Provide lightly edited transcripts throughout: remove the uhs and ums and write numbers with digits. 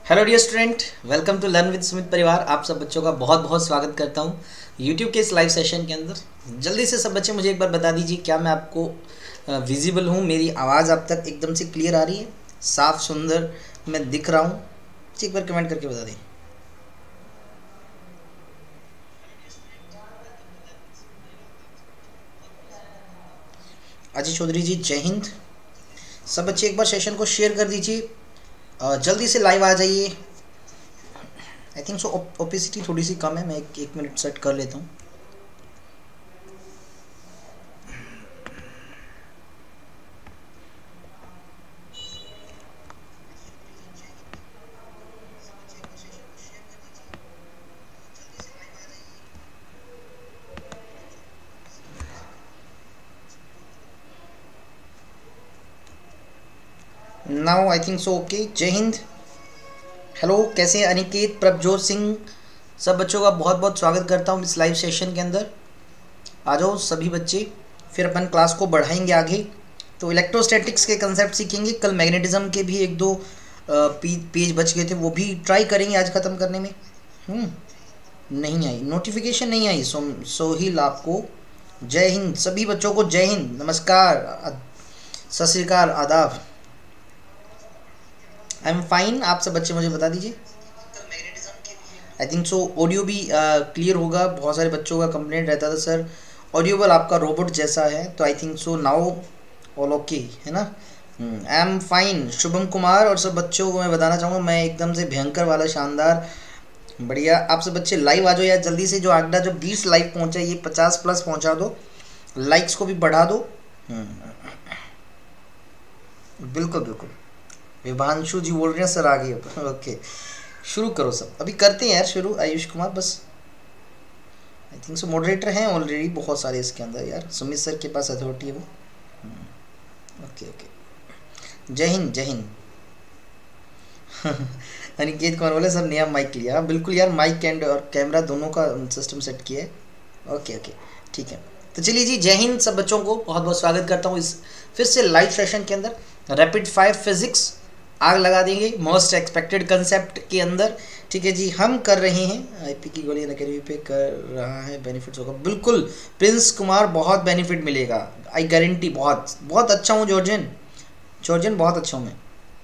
Hello dear student, welcome to learn with Sumit Parivar. आप सब बच्चों का बहुत बहुत स्वागत करता हूँ यूट्यूब के इस लाइव सेशन के अंदर। जल्दी से सब बच्चे मुझे एक बार बता दीजिए, क्या मैं आपको विजिबल हूँ? मेरी आवाज़ आप तक एकदम से क्लियर आ रही है, साफ सुंदर मैं दिख रहा हूँ? एक बार कमेंट करके बता दें। अजय चौधरी जी, जय हिंद। सब बच्चे एक बार सेशन को शेयर कर दीजिए, जल्दी से लाइव आ जाइए। आई थिंक सो ओपेसिटी थोड़ी सी कम है, मैं एक मिनट सेट कर लेता हूँ। Now I think so okay. Jai Hind. Hello, कैसे हैं अनिकेत, प्रभजोत सिंह? सब बच्चों का बहुत बहुत स्वागत करता हूँ इस लाइव सेशन के अंदर। आ जाओ सभी बच्चे, फिर अपन क्लास को बढ़ाएंगे आगे। तो इलेक्ट्रोस्टैटिक्स के कंसेप्ट सीखेंगे। कल मैग्नेटिज्म के भी एक दो पेज बच गए थे, वो भी ट्राई करेंगे आज ख़त्म करने में। नहीं आई नोटिफिकेशन, नहीं आई सोहिल आपको। जय हिंद सभी बच्चों को, जय हिंद, नमस्कार, सत श्री अकाल, आदाब। I am fine. आप सब बच्चे मुझे बता दीजिए। आई थिंक सो ऑडियो भी क्लियर होगा। बहुत सारे बच्चों का कंप्लेंट रहता था, सर ऑडियोबल आपका रोबोट जैसा है। तो I think so now all okay है ना। I am fine. Shubham Kumar और सब बच्चों को मैं बताना चाहूँगा, मैं एकदम से भयंकर वाला, शानदार, बढ़िया। आप सब बच्चे लाइव आ जाओ यार जल्दी से। जो आगदा जो 20 लाइव पहुँचा, ये 50 प्लस पहुँचा दो। लाइक्स को भी बढ़ा दो। बिल्कुल बिल्कुल। विभांशु जी बोल रहे हैं सर आगे। ओके, शुरू करो सब, अभी करते हैं यार शुरू। आयुष कुमार बस, आई थिंक सो मॉडरेटर हैं ऑलरेडी बहुत सारे इसके अंदर यार। सुमित सर के पास अथॉरिटी है वो। Okay okay. जय हिंद जय हिंद। अनिकेत कुमार बोले सर नया माइक लिया। हाँ बिल्कुल यार, माइक एंड और कैमरा दोनों का सिस्टम सेट किया है। ओके ओके ठीक है। तो चलिए जी, जय हिंद सब बच्चों को बहुत बहुत स्वागत करता हूँ इस फिर से लाइव सेशन के अंदर। रैपिड फायर फिजिक्स आग लगा देंगे मोस्ट एक्सपेक्टेड कंसेप्ट के अंदर। ठीक है जी, हम कर रहे हैं आईपी की गोली अकेडमी पे कर रहा है, बेनिफिट्स होगा बिल्कुल। प्रिंस कुमार, बहुत बेनिफिट मिलेगा, आई गारंटी। बहुत बहुत अच्छा हूँ जॉर्जियन, जॉर्जियन बहुत अच्छा हूँ मैं।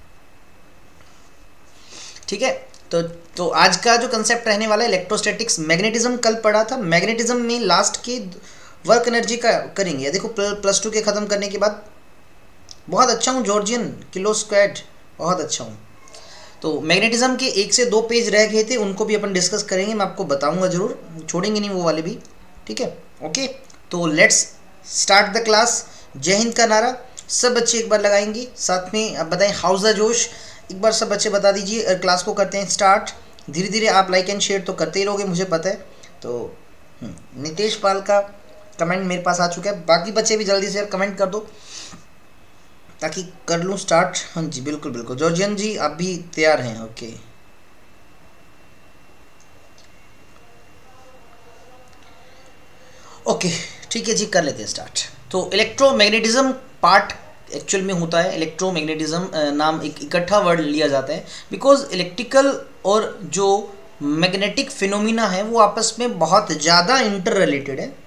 ठीक है, तो आज का जो कंसेप्ट रहने वाला है इलेक्ट्रोस्टैटिक्स। मैग्नेटिज्म कल पढ़ा था, मैग्नेटिज्म में लास्ट के वर्क एनर्जी का करेंगे। देखो प्लस टू के ख़त्म करने के बाद बहुत अच्छा हूँ जॉर्जियन, किलो स्क्वाड बहुत अच्छा हूँ। तो मैग्नेटिज्म के 1 से 2 पेज रह गए थे, उनको भी अपन डिस्कस करेंगे, मैं आपको बताऊंगा ज़रूर, छोड़ेंगे नहीं वो वाले भी। ठीक है ओके। तो लेट्स स्टार्ट द क्लास। जय हिंद का नारा सब बच्चे एक बार लगाएंगे, साथ में अब बताएं हाउस द जोश। एक बार सब बच्चे बता दीजिए, क्लास को करते हैं स्टार्ट। धीरे धीरे आप लाइक एंड शेयर तो करते ही रहोगे, मुझे पता है। तो नितेश पाल का कमेंट मेरे पास आ चुका है, बाकी बच्चे भी जल्दी से कमेंट कर दो ताकि कर लूँ स्टार्ट। हाँ जी बिल्कुल बिल्कुल। जॉर्जियन जी आप भी तैयार हैं? ओके ओके ठीक है जी, कर लेते हैं स्टार्ट। तो इलेक्ट्रोमैग्नेटिज्म पार्ट एक्चुअल में होता है, इलेक्ट्रोमैग्नेटिज्म नाम एक इकट्ठा वर्ड लिया जाता है बिकॉज इलेक्ट्रिकल और जो मैग्नेटिक फिनोमिना है वो आपस में बहुत ज़्यादा इंटर रिलेटेड है।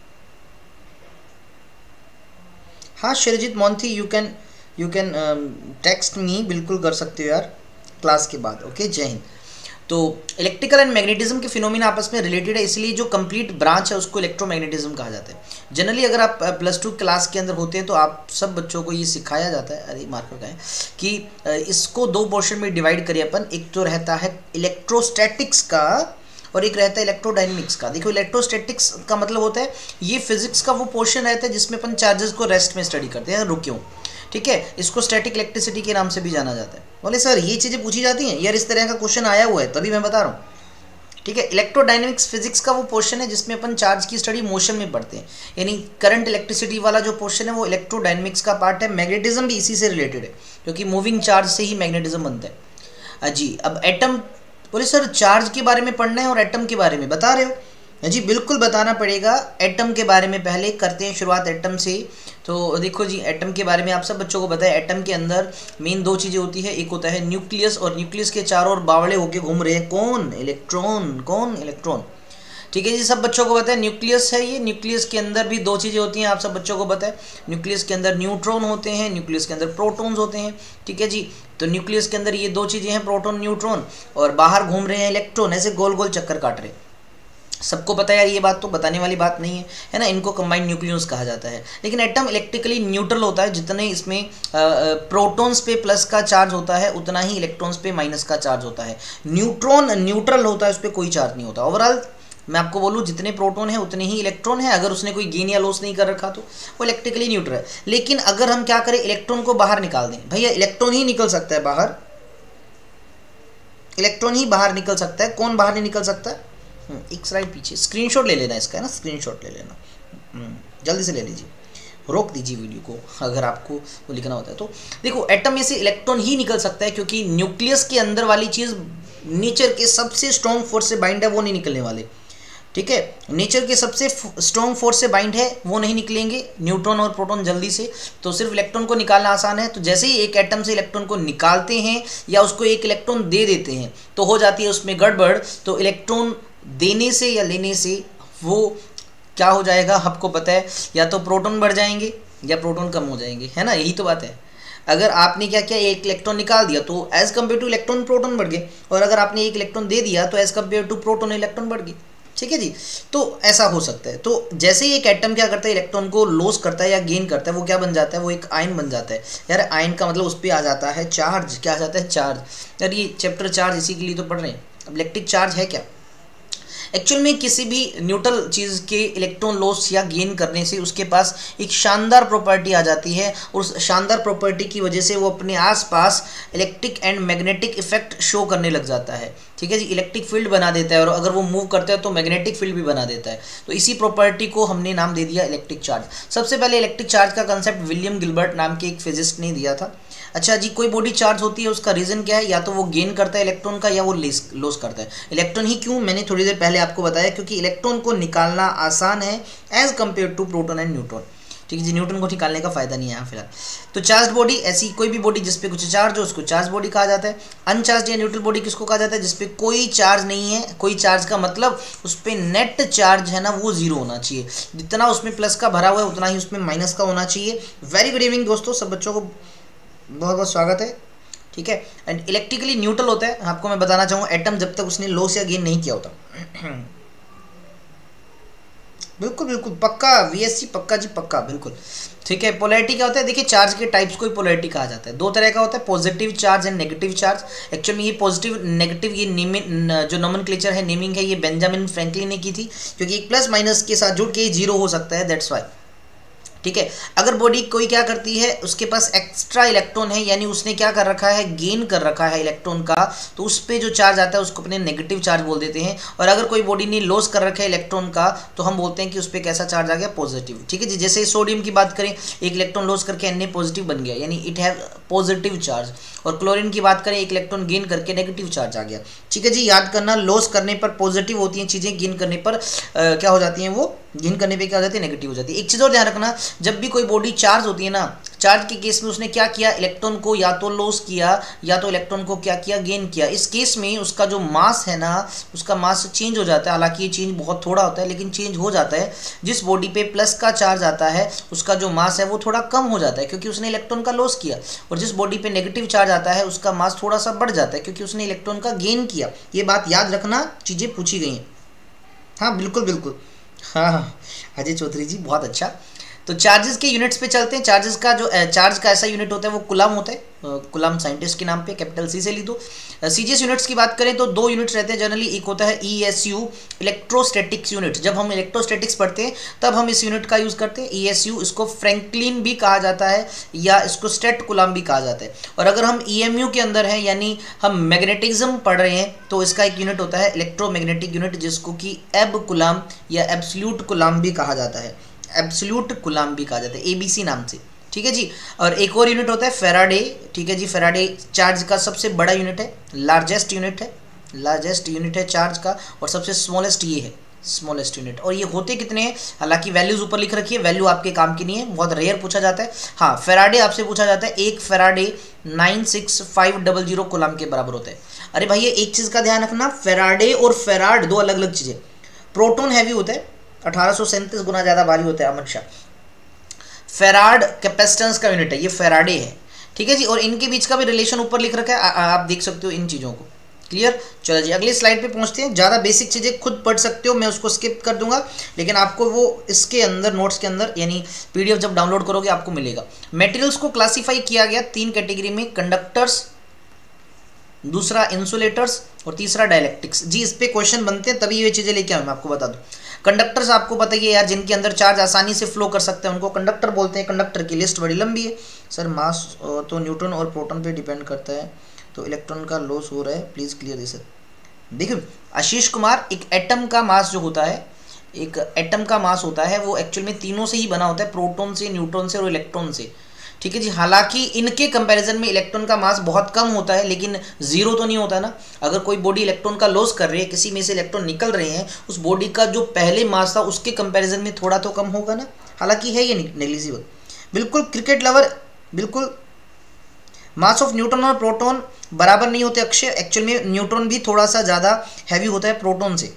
हाँ Shirjit Monthi, you can text me, बिल्कुल कर सकते हो यार क्लास के बाद। ओके जय हिंद। तो इलेक्ट्रिकल एंड मैग्नेटिज्म के फिनोमिना आपस में रिलेटेड है, इसलिए जो कंप्लीट ब्रांच है उसको इलेक्ट्रोमैग्नेटिज्म कहा जाता है। जनरली अगर आप प्लस टू क्लास के अंदर होते हैं तो आप सब बच्चों को ये सिखाया जाता है, अरे मार्कर का है, कि इसको 2 पोर्शन में डिवाइड करिए अपन। एक तो रहता है इलेक्ट्रोस्टैटिक्स का और एक रहता है इलेक्ट्रोडायनेमिक्स का। देखो इलेक्ट्रोस्टैटिक्स का मतलब होता है ये फिजिक्स का वो पोर्शन रहता है जिसमें अपन चार्जेस को रेस्ट में स्टडी करते हैं, रुकियों। ठीक है, इसको स्टैटिक इलेक्ट्रिसिटी के नाम से भी जाना जाता है। बोले सर ये चीज़ें पूछी जाती हैं यार, इस तरह का क्वेश्चन आया हुआ है तभी मैं बता रहा हूँ। ठीक है, इलेक्ट्रोडायनेमिक्स फिजिक्स का वो पोर्शन है जिसमें अपन चार्ज की स्टडी मोशन में पढ़ते हैं, यानी करंट इलेक्ट्रिसिटी वाला जो पोर्शन है वो इलेक्ट्रोडायनेमिक्स का पार्ट है। मैग्नेटिज्म भी इसी से रिलेटेड है क्योंकि मूविंग चार्ज से ही मैग्नेटिज्म बनता है। जी अब एटम, बोले सर चार्ज के बारे में पढ़ना है और एटम के बारे में बता रहे हो, जी बिल्कुल बताना पड़ेगा। एटम के बारे में पहले करते हैं शुरुआत एटम से। तो देखो जी, एटम के बारे में आप सब बच्चों को पता है, एटम के अंदर मेन दो चीज़ें होती है, एक होता है न्यूक्लियस, और न्यूक्लियस के चारों ओर बावड़े होके घूम रहे हैं कौन? इलेक्ट्रॉन। कौन? इलेक्ट्रॉन। ठीक है जी, सब बच्चों को पता है न्यूक्लियस है ये। न्यूक्लियस के अंदर भी दो चीज़ें होती हैं, आप सब बच्चों को पता है। न्यूक्लियस के अंदर न्यूट्रॉन होते हैं, न्यूक्लियस के अंदर प्रोटॉन्स होते हैं। ठीक है जी, तो न्यूक्लियस के अंदर ये दो चीज़ें हैं, प्रोटॉन न्यूट्रॉन, और बाहर घूम रहे हैं इलेक्ट्रॉन, ऐसे गोल गोल चक्कर काट रहे। सबको पता है यार, ये बात तो बताने वाली बात नहीं है ना। इनको कंबाइंड न्यूक्लियस कहा जाता है। लेकिन एटम इलेक्ट्रिकली न्यूट्रल होता है, जितने इसमें प्रोटॉन्स पे प्लस का चार्ज होता है उतना ही इलेक्ट्रॉन्स पे माइनस का चार्ज होता है। न्यूट्रॉन न्यूट्रल होता है, उस पर कोई चार्ज नहीं होता। ओवरऑल मैं आपको बोलूँ, जितने प्रोटॉन है उतने ही इलेक्ट्रॉन है। अगर उसने कोई गेन या लॉस नहीं कर रखा तो वो इलेक्ट्रिकली न्यूट्रल है। लेकिन अगर हम क्या करें, इलेक्ट्रॉन को बाहर निकाल दें, भैया इलेक्ट्रॉन ही निकल सकता है बाहर, इलेक्ट्रॉन ही बाहर निकल सकता है, कौन बाहर नहीं निकल सकता है? एक स्लाइड पीछे स्क्रीनशॉट ले लेना इसका, है ना, स्क्रीनशॉट ले लेना, जल्दी से ले लीजिए, रोक दीजिए वीडियो को अगर आपको वो लिखना होता है तो। देखो एटम में से इलेक्ट्रॉन ही निकल सकता है, क्योंकि न्यूक्लियस के अंदर वाली चीज़ नेचर के सबसे स्ट्रॉन्ग फोर्स से बाइंड है, वो नहीं निकलने वाले। ठीक है, नेचर के सबसे स्ट्रॉन्ग फोर्स से बाइंड है, वो नहीं निकलेंगे न्यूट्रॉन और प्रोटॉन जल्दी से। तो सिर्फ इलेक्ट्रॉन को निकालना आसान है। तो जैसे ही एक एटम से इलेक्ट्रॉन को निकालते हैं या उसको एक इलेक्ट्रॉन दे देते हैं तो हो जाती है उसमें गड़बड़। तो इलेक्ट्रॉन देने से या लेने से वो क्या हो जाएगा, आपको पता है, या तो प्रोटॉन बढ़ जाएंगे या प्रोटॉन कम हो जाएंगे, है ना, यही तो बात है। अगर आपने क्या किया, एक इलेक्ट्रॉन निकाल दिया तो as compared to electron proton बढ़ गए, और अगर आपने एक इलेक्ट्रॉन दे दिया तो as compared to proton electron बढ़ गए। ठीक है जी, तो ऐसा हो सकता है। तो जैसे ही एक एटम क्या करता है, इलेक्ट्रॉन को लॉस करता है या गेन करता है, वो क्या बन जाता है, वो एक आयन बन जाता है। यार आयन का मतलब उस पर आ जाता है चार्ज। क्या आ जाता है? चार्ज। यार ये चैप्टर चार्ज इसी के लिए तो पढ़ रहे हैं। अब इलेक्ट्रिक चार्ज है क्या? एक्चुअल में किसी भी न्यूट्रल चीज़ के इलेक्ट्रॉन लॉस या गेन करने से उसके पास एक शानदार प्रॉपर्टी आ जाती है, और उस शानदार प्रॉपर्टी की वजह से वो अपने आसपास electric and magnetic effect show करने लग जाता है। ठीक है जी, इलेक्ट्रिक फील्ड बना देता है, और अगर वो मूव करता है तो मैग्नेटिक फील्ड भी बना देता है। तो इसी प्रॉपर्टी को हमने नाम दे दिया इलेक्ट्रिक चार्ज। सबसे पहले इलेक्ट्रिक चार्ज का कंसेप्ट विलियम गिलबर्ट नाम के एक फिजिस्ट ने दिया था। अच्छा जी, कोई बॉडी चार्ज होती है, उसका रीज़न क्या है? या तो वो गेन करता है इलेक्ट्रॉन का, या वो लॉस करता है। इलेक्ट्रॉन ही क्यों, मैंने थोड़ी देर पहले आपको बताया, क्योंकि इलेक्ट्रॉन को निकालना आसान है as compared to proton and neutron. ठीक है जी, न्यूट्रॉन को निकालने का फायदा नहीं है यहाँ फिलहाल। तो चार्ज बॉडी ऐसी कोई भी बॉडी जिसपे कुछ चार्ज हो उसको चार्ज बॉडी कहा जाता है। अनचार्ज या न्यूट्रल बॉडी किसको कहा जाता है? जिसपे कोई चार्ज नहीं है। कोई चार्ज का मतलब उस पर नेट चार्ज है ना, वो जीरो होना चाहिए। जितना उसमें प्लस का भरा हुआ है उतना ही उसमें माइनस का होना चाहिए। वेरी गुड इवनिंग दोस्तों, सब बच्चों को बहुत बहुत स्वागत है। ठीक है, एंड इलेक्ट्रिकली न्यूट्रल होता है। आपको मैं बताना चाहूँगा, एटम जब तक उसने लॉस या गेन नहीं किया होता। बिल्कुल बिल्कुल पक्का वीएससी, पक्का जी पक्का, बिल्कुल ठीक है। पोलैरिटी क्या होता है? देखिए चार्ज के टाइप्स को ही पोलैरिटी कहा जाता है। दो तरह का होता है, positive charge and negative charge. Actually ये पॉजिटिव नेगेटिव ये जो नोमेनक्लेचर है, नेमिंग है, ये बेंजामिन फ्रैंकलिन ने की थी, क्योंकि एक प्लस माइनस के साथ जुड़ के जीरो हो सकता है, दैट्स वाई। ठीक है, अगर बॉडी कोई क्या करती है, उसके पास एक्स्ट्रा इलेक्ट्रॉन है, यानी उसने क्या कर रखा है, गेन कर रखा है इलेक्ट्रॉन का, तो उस पर जो चार्ज आता है उसको अपने नेगेटिव चार्ज बोल देते हैं। और अगर कोई बॉडी ने लॉस कर रखा है इलेक्ट्रॉन का, तो हम बोलते हैं कि उस पर कैसा चार्ज आ गया, पॉजिटिव। ठीक है जी, जैसे सोडियम की बात करें, एक इलेक्ट्रॉन लॉस करके Na पॉजिटिव बन गया, यानी इट हैव पॉजिटिव चार्ज। और क्लोरीन की बात करें, एक इलेक्ट्रॉन गेन करके नेगेटिव चार्ज आ गया। ठीक है जी, याद करना, लॉस करने पर पॉजिटिव होती हैं चीज़ें, गेन करने पर क्या हो जाती हैं, वो गेन करने पे क्या हो जाती है, नेगेटिव हो जाती है। एक चीज़ और ध्यान रखना, जब भी कोई बॉडी चार्ज होती है ना, चार्ज के केस में उसने क्या किया, इलेक्ट्रॉन को या तो लॉस किया या तो इलेक्ट्रॉन को क्या किया, गेन किया। इस केस में उसका जो मास है ना, उसका मास चेंज हो जाता है। हालांकि ये चेंज बहुत थोड़ा होता है, लेकिन चेंज हो जाता है। जिस बॉडी पे प्लस का चार्ज आता है उसका जो मास है वो थोड़ा कम हो जाता है, क्योंकि उसने इलेक्ट्रॉन का लॉस किया। और जिस बॉडी पे नेगेटिव चार्ज आता है उसका मास थोड़ा सा बढ़ जाता है, क्योंकि उसने इलेक्ट्रॉन का गेन किया। ये बात याद रखना, चीज़ें पूछी गई हैं। हाँ बिल्कुल बिल्कुल, हाँ हाँ अजय चौधरी जी, बहुत अच्छा। तो चार्जेस के यूनिट्स पे चलते हैं। चार्जेस का जो चार्ज का ऐसा यूनिट होता है वो कुलाम होता है। कुलाम साइंटिस्ट के नाम पे कैपिटल सी से ली दो। सीजीएस यूनिट्स की बात करें तो दो यूनिट्स रहते हैं जनरली। एक होता है ESU, इलेक्ट्रोस्टैटिक्स यूनिट। जब हम इलेक्ट्रोस्टैटिक्स पढ़ते हैं तब हम इस यूनिट का यूज़ करते हैं, ESU। इसको फ्रैंकलिन भी कहा जाता है या इसको स्टेट कुलाम भी कहा जाता है। और अगर हम EMU के अंदर हैं, यानी हम मैग्नेटिज्म पढ़ रहे हैं, तो इसका एक यूनिट होता है इलेक्ट्रोमैग्नेटिक यूनिट, जिसको कि एब कुलाम या एब्सोल्यूट कुलाम भी कहा जाता है। एब्सोल्यूट कुलाम भी कहा जाता है, ABC नाम से। ठीक है जी। और एक और यूनिट होता है फेराडे। ठीक है जी, फेराडे चार्ज का सबसे बड़ा यूनिट है, लार्जेस्ट यूनिट है, लार्जेस्ट यूनिट है चार्ज का। और सबसे स्मॉलेस्ट ये है, स्मॉलेस्ट यूनिट। और ये होते कितने हैं, हालांकि वैल्यूज ऊपर लिख रखी है, वैल्यू आपके काम की नहीं है, बहुत रेयर पूछा जाता है। हाँ, फेराडे आपसे पूछा जाता है, एक फेराडे 96500 कूलम के बराबर होता है। अरे भाई ये एक चीज़ का ध्यान रखना, फेराडे और फेराड दो अलग अलग चीज़ें। प्रोटॉन हैवी होता है, 1837 गुना ज़्यादा भारी होता है, अमित शाह। फेराड कैपेसिटेंस का यूनिट है, ये फेराडे है, ठीक है जी। और इनके बीच का भी रिलेशन ऊपर लिख रखा है, आप देख सकते हो इन चीज़ों को। क्लियर? चलो जी अगली स्लाइड पे पहुंचते हैं। ज़्यादा बेसिक चीज़ें खुद पढ़ सकते हो, मैं उसको स्किप कर दूंगा, लेकिन आपको वो इसके अंदर नोट्स के अंदर यानी पीडीएफ जब डाउनलोड करोगे आपको मिलेगा। मटेरियल्स को क्लासीफाई किया गया 3 कैटेगरी में, कंडक्टर्स, दूसरा इंसुलेटर्स और तीसरा डायलेक्ट्रिक्स। जी इस पे क्वेश्चन बनते हैं तभी ये चीज़ें लेके आऊँ, मैं आपको बता दूँ। कंडक्टर्स आपको बताइए यार, जिनके अंदर चार्ज आसानी से फ्लो कर सकते हैं उनको कंडक्टर बोलते हैं। कंडक्टर की लिस्ट बड़ी लंबी है सर। मास तो न्यूट्रॉन और प्रोटॉन पे डिपेंड करता है, तो इलेक्ट्रॉन का लॉस हो रहा है, प्लीज़ क्लियर दिस। देखिए आशीष कुमार, एक एटम का मास जो होता है, एक एटम का मास होता है वो एक्चुअल में तीनों से ही बना होता है, प्रोटॉन से, न्यूट्रॉन से और इलेक्ट्रॉन से, ठीक है जी। हालांकि इनके कंपैरिजन में इलेक्ट्रॉन का मास बहुत कम होता है, लेकिन जीरो तो नहीं होता ना। अगर कोई बॉडी इलेक्ट्रॉन का लॉस कर रही है, किसी में से इलेक्ट्रॉन निकल रहे हैं, उस बॉडी का जो पहले मास था उसके कंपैरिजन में थोड़ा तो कम होगा ना। हालांकि है ये नेग्लिजिबल। बिल्कुल क्रिकेट लवर, बिल्कुल मास ऑफ न्यूट्रॉन और प्रोटॉन बराबर नहीं होते अक्षय। एक्चुअल में न्यूट्रॉन भी थोड़ा सा ज़्यादा हैवी होता है प्रोटॉन से।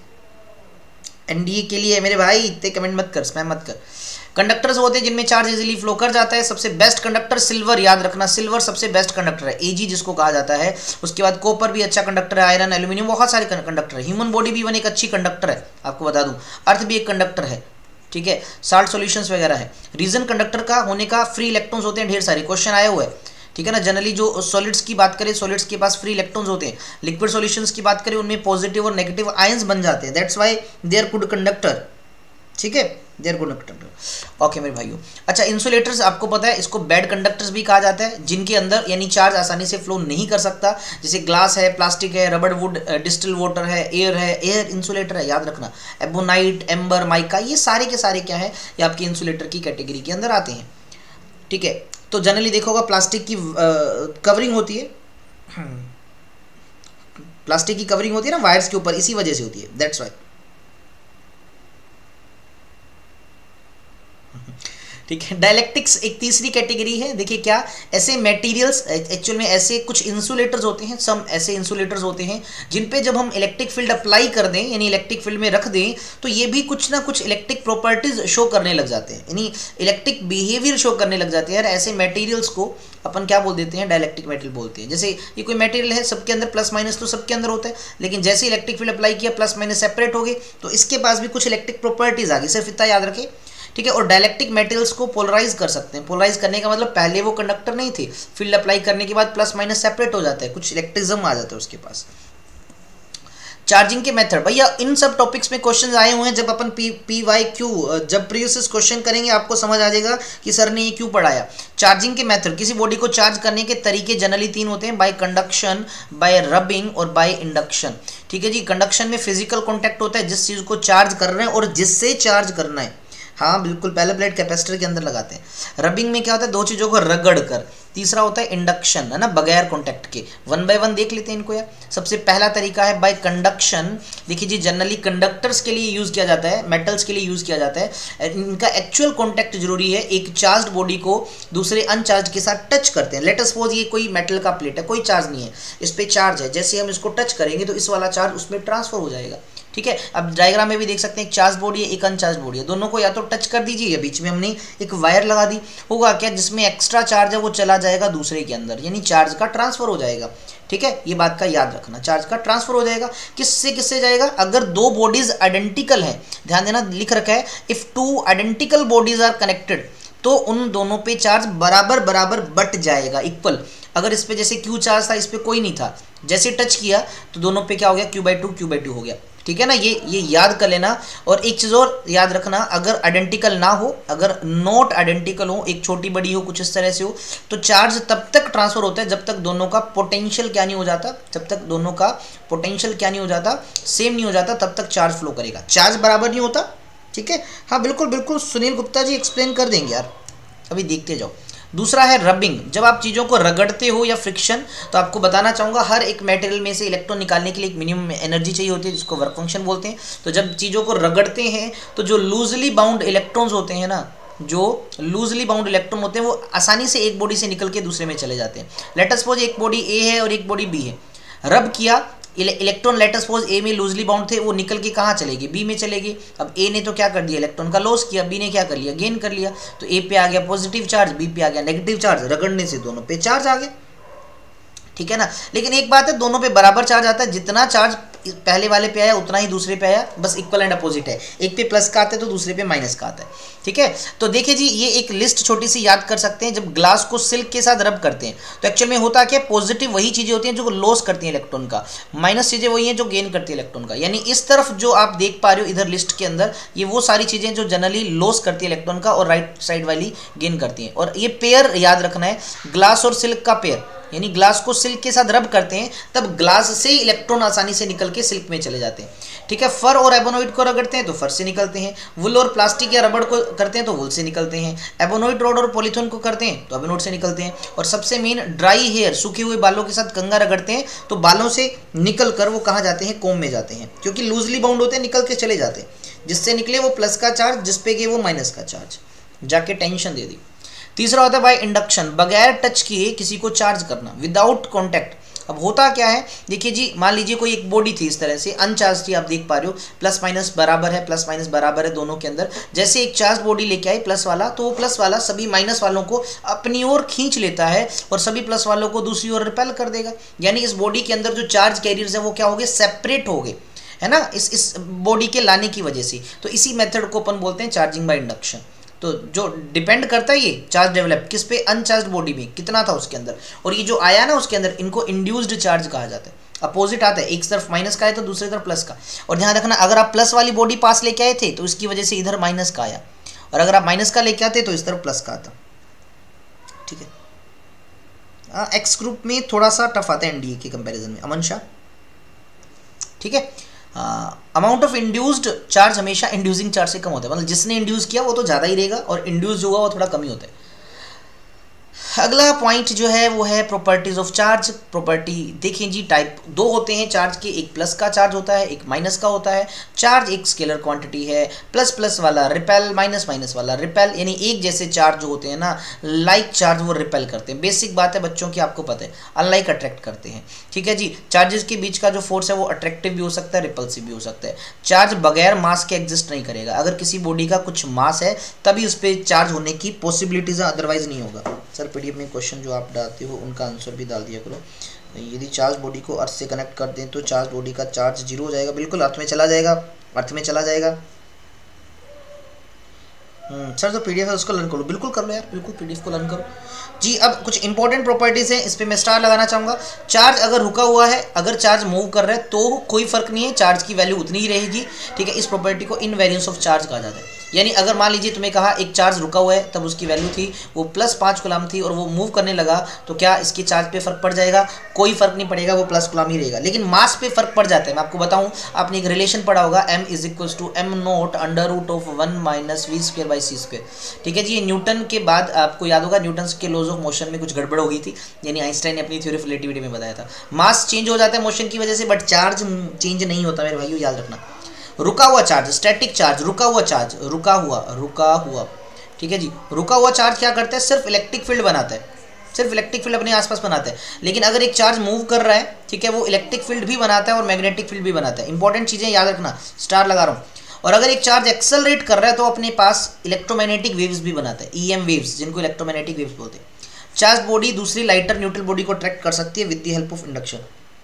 एनडीए के लिए मेरे भाई इतने कमेंट मत कर, स्पैम मत कर। कंडक्टर्स होते हैं जिनमें चार्ज इजीली फ्लो कर जाता है। सबसे बेस्ट कंडक्टर सिल्वर, याद रखना सिल्वर सबसे बेस्ट कंडक्टर है, एजी जिसको कहा जाता है। उसके बाद कॉपर भी अच्छा कंडक्टर है, आयरन, एल्यूमिनियम, बहुत सारे कंडक्टर है। ह्यूमन बॉडी भी वन एक अच्छी कंडक्टर है, आपको बता दूं। अर्थ भी एक कंडक्टर है, ठीक है। साल्ट सॉल्यूशंस वगैरह है। रीजन कंडक्टर का होने का, फ्री इलेक्ट्रॉन्स होते हैं ढेर सारे, क्वेश्चन आया हुआ है, ठीक है ना। जनरली जो सॉलिड्स की बात करें, सॉलिड्स के पास फ्री इलेक्ट्रॉन्स होते हैं। लिक्विड सॉल्यूशंस की बात करें, उनमें पॉजिटिव और नेगेटिव आयंस बन जाते हैं, that's why they are good conductor, ठीक है, they are good conductor. Okay मेरे भाइयों, अच्छा इंसुलेटर्स आपको पता है, इसको बैड कंडक्टर्स भी कहा जाता है, जिनके अंदर यानी चार्ज आसानी से फ्लो नहीं कर सकता। जैसे ग्लास है, प्लास्टिक है, रबड़ वुड, डिस्टिल वाटर है, एयर इंसुलेटर है, याद रखना। एबोनाइट, एम्बर, माइका, ये सारे के सारे क्या है, ये आपकी इंसुलेटर की कैटेगरी के अंदर आते हैं, ठीक है। तो जनरली देखा होगा प्लास्टिक की कवरिंग होती है, प्लास्टिक की कवरिंग होती है ना वायर्स के ऊपर, इसी वजह से होती है, दैट्स व्हाई, ठीक है। डायलेक्ट्रिक्स एक तीसरी कैटेगरी है। देखिए क्या, ऐसे मटेरियल्स एक्चुअल में ऐसे कुछ इंसुलेटर्स होते हैं, सम ऐसे इंसुलेटर्स होते हैं जिन पे जब हम इलेक्ट्रिक फील्ड अप्लाई कर दें, यानी इलेक्ट्रिक फील्ड में रख दें, तो ये भी कुछ ना कुछ इलेक्ट्रिक प्रॉपर्टीज शो करने लग जाते हैं, यानी इलेक्ट्रिक बिहेवियर शो करने लग जाते हैं। ऐसे मटेरियल्स को अपन क्या बोल देते हैं, डायलेक्ट्रिक मेटेरियल बोलते हैं। जैसे ये कोई मटेरियल है, सबके अंदर प्लस माइनस तो सबके अंदर होता है, लेकिन जैसे इलेक्ट्रिक फील्ड अप्लाई किया प्लस माइनस सेपरेट हो गए, तो इसके पास भी कुछ इलेक्ट्रिक प्रॉपर्टीज आ गई, सिर्फ इतना याद रखें, ठीक है। और डायलेक्ट्रिक मेटेरियल्स को पोलराइज कर सकते हैं। पोलराइज करने का मतलब पहले वो कंडक्टर नहीं थे, फील्ड अप्लाई करने के बाद प्लस माइनस सेपरेट हो जाता है, कुछ इलेक्ट्रिज्म आ जाता है उसके पास। चार्जिंग के मेथड, भैया इन सब टॉपिक्स में क्वेश्चंस आए हुए हैं। जब अपन PYQ जब प्रीवियस क्वेश्चन करेंगे आपको समझ आ जाएगा कि सर ने ये क्यों पढ़ाया। चार्जिंग के मेथड, किसी बॉडी को चार्ज करने के तरीके जनरली 3 होते हैं, बाय कंडक्शन, बाय रबिंग और बाय इंडक्शन, ठीक है जी। कंडक्शन में फिजिकल कॉन्टैक्ट होता है, जिस चीज़ को चार्ज कर रहे हैं और जिससे चार्ज करना है, हाँ बिल्कुल, पहले प्लेट कैपेसिटर के अंदर लगाते हैं। रबिंग में क्या होता है, दो चीज़ों को रगड़ कर। तीसरा होता है इंडक्शन, है ना, बगैर कॉन्टैक्ट के। 1 बाय 1 देख लेते हैं इनको यार। सबसे पहला तरीका है बाय कंडक्शन। देखिए जी, जनरली कंडक्टर्स के लिए यूज़ किया जाता है, मेटल्स के लिए यूज़ किया जाता है। इनका एक्चुअल कॉन्टैक्ट जरूरी है, एक चार्ज बॉडी को दूसरे अनचार्ज के साथ टच करते हैं। लेट अस सपोज ये कोई मेटल का प्लेट है, कोई चार्ज नहीं है, इस पर चार्ज है, जैसे हम इसको टच करेंगे तो इस वाला चार्ज उसमें ट्रांसफर हो जाएगा, ठीक है। अब डायग्राम में भी देख सकते हैं, एक चार्ज बॉडी है, एक अनचार्ज बॉडी है, दोनों को या तो टच कर दीजिए या बीच में हमने एक वायर लगा दी, होगा क्या, जिसमें एक्स्ट्रा चार्ज है वो चला जाएगा दूसरे के अंदर, यानी चार्ज का ट्रांसफर हो जाएगा, ठीक है। ये बात का याद रखना, चार्ज का ट्रांसफर हो जाएगा। किससे किससे जाएगा, अगर दो बॉडीज आइडेंटिकल हैं, ध्यान देना लिख रखा है, if 2 identical bodies are connected, तो उन दोनों पे चार्ज बराबर बराबर बट जाएगा, इक्वल। अगर इस पे जैसे Q चार्ज था, इस पे कोई नहीं था, जैसे टच किया तो दोनों पे क्या हो गया, Q/2 हो गया, ठीक है ना। ये याद कर लेना। और एक चीज़ और याद रखना, अगर आइडेंटिकल ना हो, अगर नॉट आइडेंटिकल हो, एक छोटी बड़ी हो, कुछ इस तरह से हो, तो चार्ज तब तक ट्रांसफर होता है जब तक दोनों का पोटेंशियल क्या नहीं हो जाता, जब तक दोनों का पोटेंशियल क्या नहीं हो जाता, सेम नहीं हो जाता, तब तक चार्ज फ्लो करेगा। चार्ज बराबर नहीं होता, ठीक है। हाँ बिल्कुल बिल्कुल, सुनील गुप्ता जी एक्सप्लेन कर देंगे यार, अभी देखते जाओ। दूसरा है रबिंग, जब आप चीज़ों को रगड़ते हो या फ्रिक्शन, तो आपको बताना चाहूँगा हर एक मटेरियल में से इलेक्ट्रॉन निकालने के लिए एक मिनिमम एनर्जी चाहिए होती है जिसको वर्क फंक्शन बोलते हैं। तो जब चीज़ों को रगड़ते हैं तो जो लूजली बाउंड इलेक्ट्रॉन्स होते हैं ना, जो लूजली बाउंड इलेक्ट्रॉन होते हैं वो आसानी से एक बॉडी से निकल के दूसरे में चले जाते हैं। लेट अस सपोज एक बॉडी ए है और एक बॉडी बी है, रब किया electron, let us suppose A में लूजली बाउंड थे, वो निकल के कहाँ चलेगी, बी में चलेगी। अब ए ने तो क्या कर दिया, इलेक्ट्रॉन का लॉस किया, बी ने क्या कर लिया, गेन कर लिया। तो ए पे आ गया पॉजिटिव चार्ज, बी पे आ गया नेगेटिव चार्ज, रगड़ने से दोनों पे चार्ज आ गया, ठीक है ना। लेकिन एक बात है, दोनों पे बराबर चार्ज आता है, जितना चार्ज पहले वाले पे आया उतना ही दूसरे पे आया, बस इक्वल एंड अपोजिट है, एक पे प्लस का आता है तो दूसरे पे माइनस का आता है, ठीक है। तो देखिए जी, ये एक लिस्ट छोटी सी याद कर सकते हैं। जब ग्लास को सिल्क के साथ रब करते हैं तो एक्चुअल में होता क्या है, पॉजिटिव वही चीज़ें होती हैं जो लॉस करती हैं इलेक्ट्रॉन का, माइनस चीज़ें वही हैं जो गेन करती है इलेक्ट्रॉन का। यानी इस तरफ जो आप देख पा रहे हो इधर लिस्ट के अंदर, ये वो सारी चीज़ें जो जनरली लॉस करती है इलेक्ट्रॉन का और राइट साइड वाली गेन करती हैं। और ये पेयर याद रखना है, ग्लास और सिल्क का पेयर, यानी ग्लास को सिल्क के साथ रब करते हैं तब ग्लास से इलेक्ट्रॉन आसानी से निकल के सिल्क में चले जाते हैं, ठीक है। फर और एबोनोइड को रगड़ते हैं तो फर से निकलते हैं, वुल और प्लास्टिक या रबड़ को करते हैं तो वुल से निकलते हैं, एबोनोइड रॉड और पॉलीथीन को करते हैं तो एबोनोइड से निकलते हैं। और सबसे मेन, ड्राई हेयर, सूखे हुए बालों के साथ कंघा रगड़ते हैं तो बालों से निकल कर वो कहाँ जाते हैं, कोम में जाते हैं, क्योंकि लूजली बाउंड होते हैं, निकल के चले जाते हैं, जिससे निकले वो प्लस का चार्ज, जिसपे गए वो माइनस का चार्ज, जाके टेंशन दे दी। तीसरा होता है बाय इंडक्शन, बगैर टच किए किसी को चार्ज करना, विदाउट कॉन्टैक्ट। अब होता क्या है, देखिए जी, मान लीजिए कोई एक बॉडी थी इस तरह से अनचार्ज थी, आप देख पा रहे हो प्लस माइनस बराबर है, प्लस माइनस बराबर है दोनों के अंदर। जैसे एक चार्ज बॉडी लेके आए प्लस वाला, तो वो प्लस वाला सभी माइनस वालों को अपनी ओर खींच लेता है और सभी प्लस वालों को दूसरी ओर रिपेल कर देगा। यानी इस बॉडी के अंदर जो चार्ज कैरियर्स है वो क्या हो गए, सेपरेट हो गए, है ना, इस बॉडी के लाने की वजह से। तो इसी मेथड को अपन बोलते हैं चार्जिंग बाय इंडक्शन। तो जो डिपेंड करता है ये चार्ज डेवलप किस पे, अनचार्ज बॉडी में कितना था उसके अंदर, और ये जो आया ना उसके अंदर, इनको इंड्यूस्ड चार्ज कहा जाता है। अपोजिट आता है, एक तरफ माइनस का है तो दूसरी तरफ प्लस का। और ध्यान रखना, अगर आप प्लस वाली बॉडी पास लेके आए थे तो इसकी वजह से इधर माइनस का आया, और अगर आप माइनस का लेके आते तो इस तरफ प्लस का आता, ठीक है। एक्स ग्रुप में थोड़ा सा टफ आता है एनडीए के कंपेरिजन में, अमन शाह, ठीक है। अमाउंट ऑफ इंड्यूस्ड चार्ज हमेशा इंड्यूसिंग चार्ज से कम होता है, मतलब जिसने इंड्यूस किया वो तो ज़्यादा ही रहेगा और इंड्यूस जो हुआ वो थोड़ा कम ही होता है। अगला पॉइंट जो है वो है प्रॉपर्टीज ऑफ चार्ज। प्रॉपर्टी देखें जी, टाइप दो होते हैं चार्ज के, एक प्लस का चार्ज होता है, एक माइनस का होता है। चार्ज एक स्केलर क्वांटिटी है, प्लस प्लस वाला रिपेल, माइनस माइनस वाला रिपेल, यानी एक जैसे चार्ज जो होते हैं ना, लाइक चार्ज वो रिपेल करते हैं। बेसिक बात है बच्चों की, आपको पता है, अनलाइक अट्रैक्ट करते हैं, ठीक है जी। चार्जेस के बीच का जो फोर्स है वो अट्रैक्टिव भी हो सकता है, रिपल्सिव भी हो सकता है। चार्ज बगैर मास के एग्जिस्ट नहीं करेगा, अगर किसी बॉडी का कुछ मास है तभी उस पर चार्ज होने की पॉसिबिलिटीज, अदरवाइज नहीं होगा। सर पीडीएफ में क्वेश्चन जो आप डालते हो उनका आंसर भी डाल दिया करो। यदि चार्ज बॉडी को अर्थ से कनेक्ट कर दें तो चार्ज बॉडी का चार्ज जीरो हो जाएगा, बिल्कुल अर्थ में चला जाएगा, अर्थ में चला जाएगा। सर जो पीडीएफ है उसको लर्न करो, बिल्कुल कर लो यार, बिल्कुल पीडीएफ को लर्न करो जी। अब कुछ इंपॉर्टेंट प्रॉपर्टीज हैं, इस पर मैं स्टार लगाना चाहूँगा। चार्ज अगर रुका हुआ है, अगर चार्ज मूव कर रहा है तो कोई फर्क नहीं है, चार्ज की वैल्यू उतनी ही रहेगी, ठीक है। इस प्रॉपर्टी को इनवेरियंस ऑफ चार्ज कहा जाता है। यानी अगर मान लीजिए तुम्हें कहा एक चार्ज रुका हुआ है, तब उसकी वैल्यू थी वो +5 कूलम थी और वो मूव करने लगा, तो क्या इसके चार्ज पे फर्क पड़ जाएगा? कोई फर्क नहीं पड़ेगा, वो +1 कूलम ही रहेगा। लेकिन मास पे फर्क पड़ जाता है। मैं आपको बताऊं, आपने एक रिलेशन पढ़ा होगा, m = m0 √1 - v²/c², ठीक है जी। ये न्यूटन के बाद आपको याद होगा, न्यूटन के लॉज ऑफ मोशन में कुछ गड़बड़ हो गई थी, यानी आइंस्टाइन ने अपनी थ्योरी ऑफ रिलेटिविटी में बताया था। मास चेंज हो जाता है मोशन की वजह से, बट चार्ज चेंज नहीं होता मेरे भाइयों, याद रखना। रुका हुआ चार्ज, स्टैटिक चार्ज, रुका हुआ चार्ज, रुका हुआ, ठीक है जी। रुका हुआ चार्ज क्या करता है? सिर्फ इलेक्ट्रिक फील्ड बनाता है, सिर्फ इलेक्ट्रिक फील्ड अपने आसपास बनाता है। लेकिन अगर एक चार्ज मूव कर रहा है, ठीक है, वो इलेक्ट्रिक फील्ड भी बनाता है और मैग्नेटिक फील्ड भी बनाता है। इंपॉर्टेंट चीज़ें याद रखना, स्टार लगा रहा हूँ। और अगर एक चार्ज एक्सेलरेट कर रहा है तो अपने पास इलेक्ट्रोमैग्नेटिक वेव्स भी बनाता है, EM वेव्स, जिनको इलेक्ट्रोमैग्नेटिक वेव्स बोलते हैं। चार्ज बॉडी दूसरी लाइटर न्यूट्रल बॉडी को अट्रैक्ट कर सकती है with the help of induction.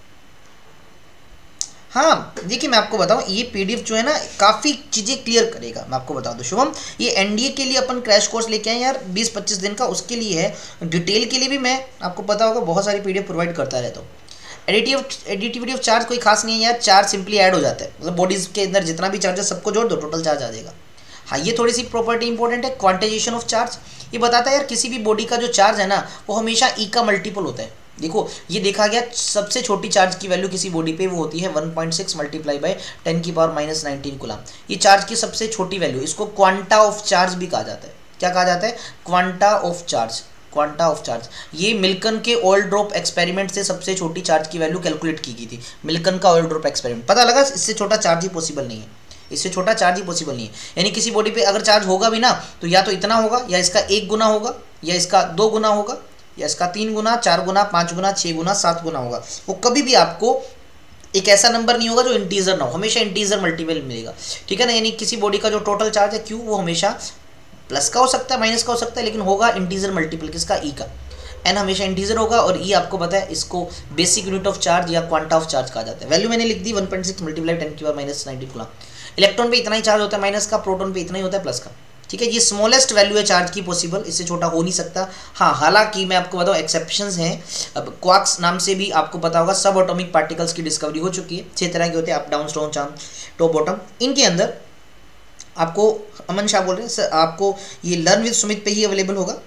हाँ देखिए, मैं आपको बताऊं, ये PDF जो है ना काफ़ी चीज़ें क्लियर करेगा। मैं आपको बता दूं शुभम, ये NDA के लिए अपन क्रैश कोर्स लेके आए यार 20-25 दिन का, उसके लिए है। डिटेल के लिए भी मैं, आपको पता होगा, बहुत सारी PDF प्रोवाइड करता रहता हूँ। एडिटिविटी ऑफ चार्ज कोई खास नहीं है यार, चार्ज सिंपली ऐड हो जाता है, मतलब बॉडीज़ के अंदर जितना भी चार्ज है सबको जोड़ दो, टोटल चार्ज आ जाएगा। हाँ, ये थोड़ी सी प्रॉपर्टी इंपॉर्टेंट है, क्वांटाइजेशन ऑफ चार्ज। ये बताता है यार किसी भी बॉडी का जो चार्ज है ना, वो हमेशा E का मल्टीपल होता है। देखो ये देखा गया, सबसे छोटी चार्ज की वैल्यू किसी बॉडी पे वो होती है 1.6 × 10⁻⁻19 कूलम। ये चार्ज की सबसे छोटी वैल्यू, इसको क्वांटा ऑफ चार्ज भी कहा जाता है। क्या कहा जाता है? Quanta of charge. Quanta of charge. ये मिल्कन के ऑयल ड्रॉप एक्सपेरिमेंट से सबसे छोटी चार्ज की वैल्यू कैलकुलेट की गई थी। मिल्कन का ऑयल ड्रॉप एक्सपेरिमेंट, पता लगा इससे छोटा चार्ज ही पॉसिबल नहीं है, इससे छोटा चार्ज ही पॉसिबल नहीं है। यानी किसी बॉडी पे अगर चार्ज होगा भी ना तो या तो इतना होगा, या इसका 1 गुना होगा, या इसका 2 गुना होगा, या इसका 3 गुना, 4 गुना, 5 गुना, 6 गुना, 7 गुना होगा। वो कभी भी आपको एक ऐसा नंबर नहीं होगा जो इंटीजर ना हो, हमेशा इंटीजर मल्टीपल मिलेगा, ठीक है ना। यानी किसी बॉडी का जो टोटल चार्ज है Q, वो हमेशा प्लस का हो सकता है, माइनस का हो सकता है, लेकिन होगा इंटीजर मल्टीपल किसका, E का। N हमेशा इंटीजर होगा, और E आपको पता है इसको बेसिक यूनिट ऑफ चार्ज या क्वांटा ऑफ चार्ज कहा जाता है। वैल्यू मैंने लिख दी 1.6 मल्टीप्लाई 10⁻⁻⁹ कूलम। इलेक्ट्रॉन पे इतना ही चार्ज होता है माइनस का, प्रोटॉन पे इतना ही होता है प्लस का, ठीक है। ये स्मॉलेस्ट वैल्यू है चार्ज की पॉसिबल, इससे छोटा हो नहीं सकता। हाँ, हालांकि मैं आपको बताऊँ एक्सेप्शंस हैं। अब क्वार्क्स नाम से भी आपको पता होगा सब एटॉमिक पार्टिकल्स की डिस्कवरी हो चुकी है। 6 तरह के होते हैं, up down strong charm top bottom. इनके अंदर आपको अमन शाह बोल रहे हैं सर आपको ये लर्न विद सुमित पे ही अवेलेबल होगा।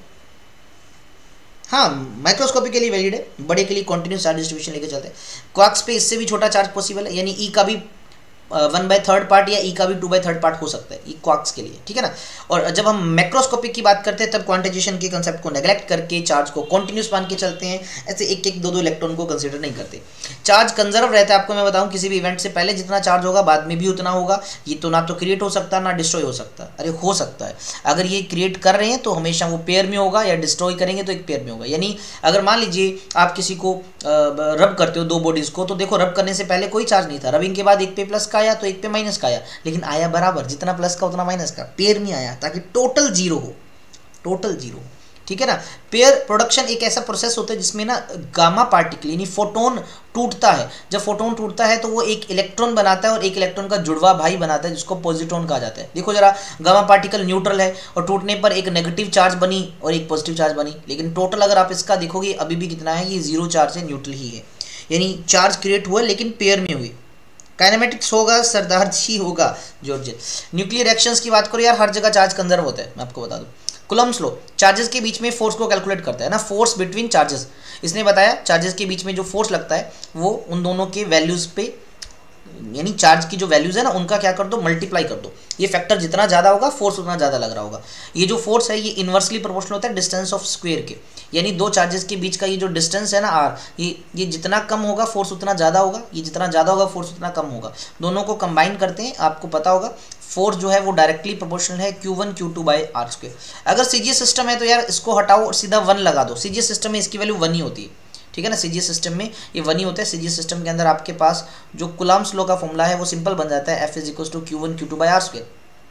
हाँ, माइक्रोस्कोपी के लिए वैलिड है, बड़े के लिए कॉन्टिन्यूस चार्ज डिस्ट्रीब्यूशन लेके चलते हैं। क्वार्क्स पे इससे भी छोटा चार्ज पॉसिबल है, यानी E का भी 1/3 पार्ट या E का भी 2/3 पार्ट हो सकता है, E क्वार्क्स के लिए, ठीक है ना। और जब हम मैक्रोस्कोपिक की बात करते हैं तब क्वांटाइजेशन के कंसेप्ट को नेग्लेक्ट करके चार्ज को कॉन्टिन्यूस मान के चलते हैं, ऐसे 1-1, 2-2 इलेक्ट्रॉन को कंसीडर नहीं करते। चार्ज कंजर्व रहता है, आपको मैं बताऊं किसी भी इवेंट से पहले जितना चार्ज होगा बाद में भी उतना होगा। ये तो ना तो क्रिएट हो सकता ना डिस्ट्रॉय हो सकता, अरे हो सकता है। अगर ये क्रिएट कर रहे हैं तो हमेशा वो पेयर में होगा, या डिस्ट्रॉय करेंगे तो एक पेयर में होगा। यानी अगर मान लीजिए आप किसी को रब करते हो 2 बॉडीज़ को, तो देखो रब करने से पहले कोई चार्ज नहीं था, रबिंग के बाद एक पे प्लस का आया तो एक पे माइनस का आया, लेकिन आया बराबर, जितना प्लस का उतना माइनस का, पेयर में आया, ताकि टोटल जीरो हो, टोटल जीरो, ठीक है ना। पेयर प्रोडक्शन एक ऐसा प्रोसेस होता है जिसमें ना गामा पार्टिकल यानी फोटोन टूटता है। जब फोटोन टूटता है तो वो एक इलेक्ट्रॉन बनाता है और एक इलेक्ट्रॉन का जुड़वा भाई बनाता है जिसको पॉजिट्रॉन कहा जाता है। देखो जरा, गामा पार्टिकल न्यूट्रल है और टूटने पर एक नेगेटिव चार्ज बनी और एक पॉजिटिव चार्ज बनी, लेकिन टोटल अगर आप इसका देखोगे अभी भी कितना है, ये 0 चार्ज है, न्यूट्रल ही है। यानी चार्ज क्रिएट हुआ लेकिन पेयर में हुई। काइनेमेटिक्स होगा, सरदार जी होगा, जॉर्ज। न्यूक्लियर रिएक्शंस की बात करो यार, हर जगह चार्ज कंजर्व होता है, मैं आपको बता दूं। कूलम्ब्स लॉ चार्जेस के बीच में फोर्स को कैलकुलेट करता है ना, फोर्स बिटवीन चार्जेस। इसने बताया चार्जेस के बीच में जो फोर्स लगता है वो उन दोनों के वैल्यूज पे, यानी चार्ज की जो वैल्यूज है ना उनका क्या कर दो, मल्टीप्लाई कर दो। ये फैक्टर जितना ज़्यादा होगा फोर्स उतना ज़्यादा लग रहा होगा। ये जो फोर्स है ये इन्वर्सली प्रोपोर्शनल होता है डिस्टेंस ऑफ स्क्वायर के, यानी 2 चार्जेस के बीच का ये जो डिस्टेंस है ना r, ये जितना कम होगा फोर्स उतना ज़्यादा होगा, ये जितना ज़्यादा होगा फोर्स उतना कम होगा। दोनों को कंबाइन करते हैं, आपको पता होगा फोर्स जो है वो डायरेक्टली प्रोपोर्शनल है Q1 Q2/r²। अगर सीजीएस सिस्टम है तो यार इसको हटाओ और सीधा 1 लगा दो। सीजीएस सिस्टम में इसकी वैल्यू 1 ही होती है, ठीक है ना। सीजीएस सिस्टम में ये 1 ही होता है। सीजीएस सिस्टम के अंदर आपके पास जो कूलम्ब्स लॉ का फॉर्मूला है वो सिंपल बन जाता है, F = Q1 Q2/r²।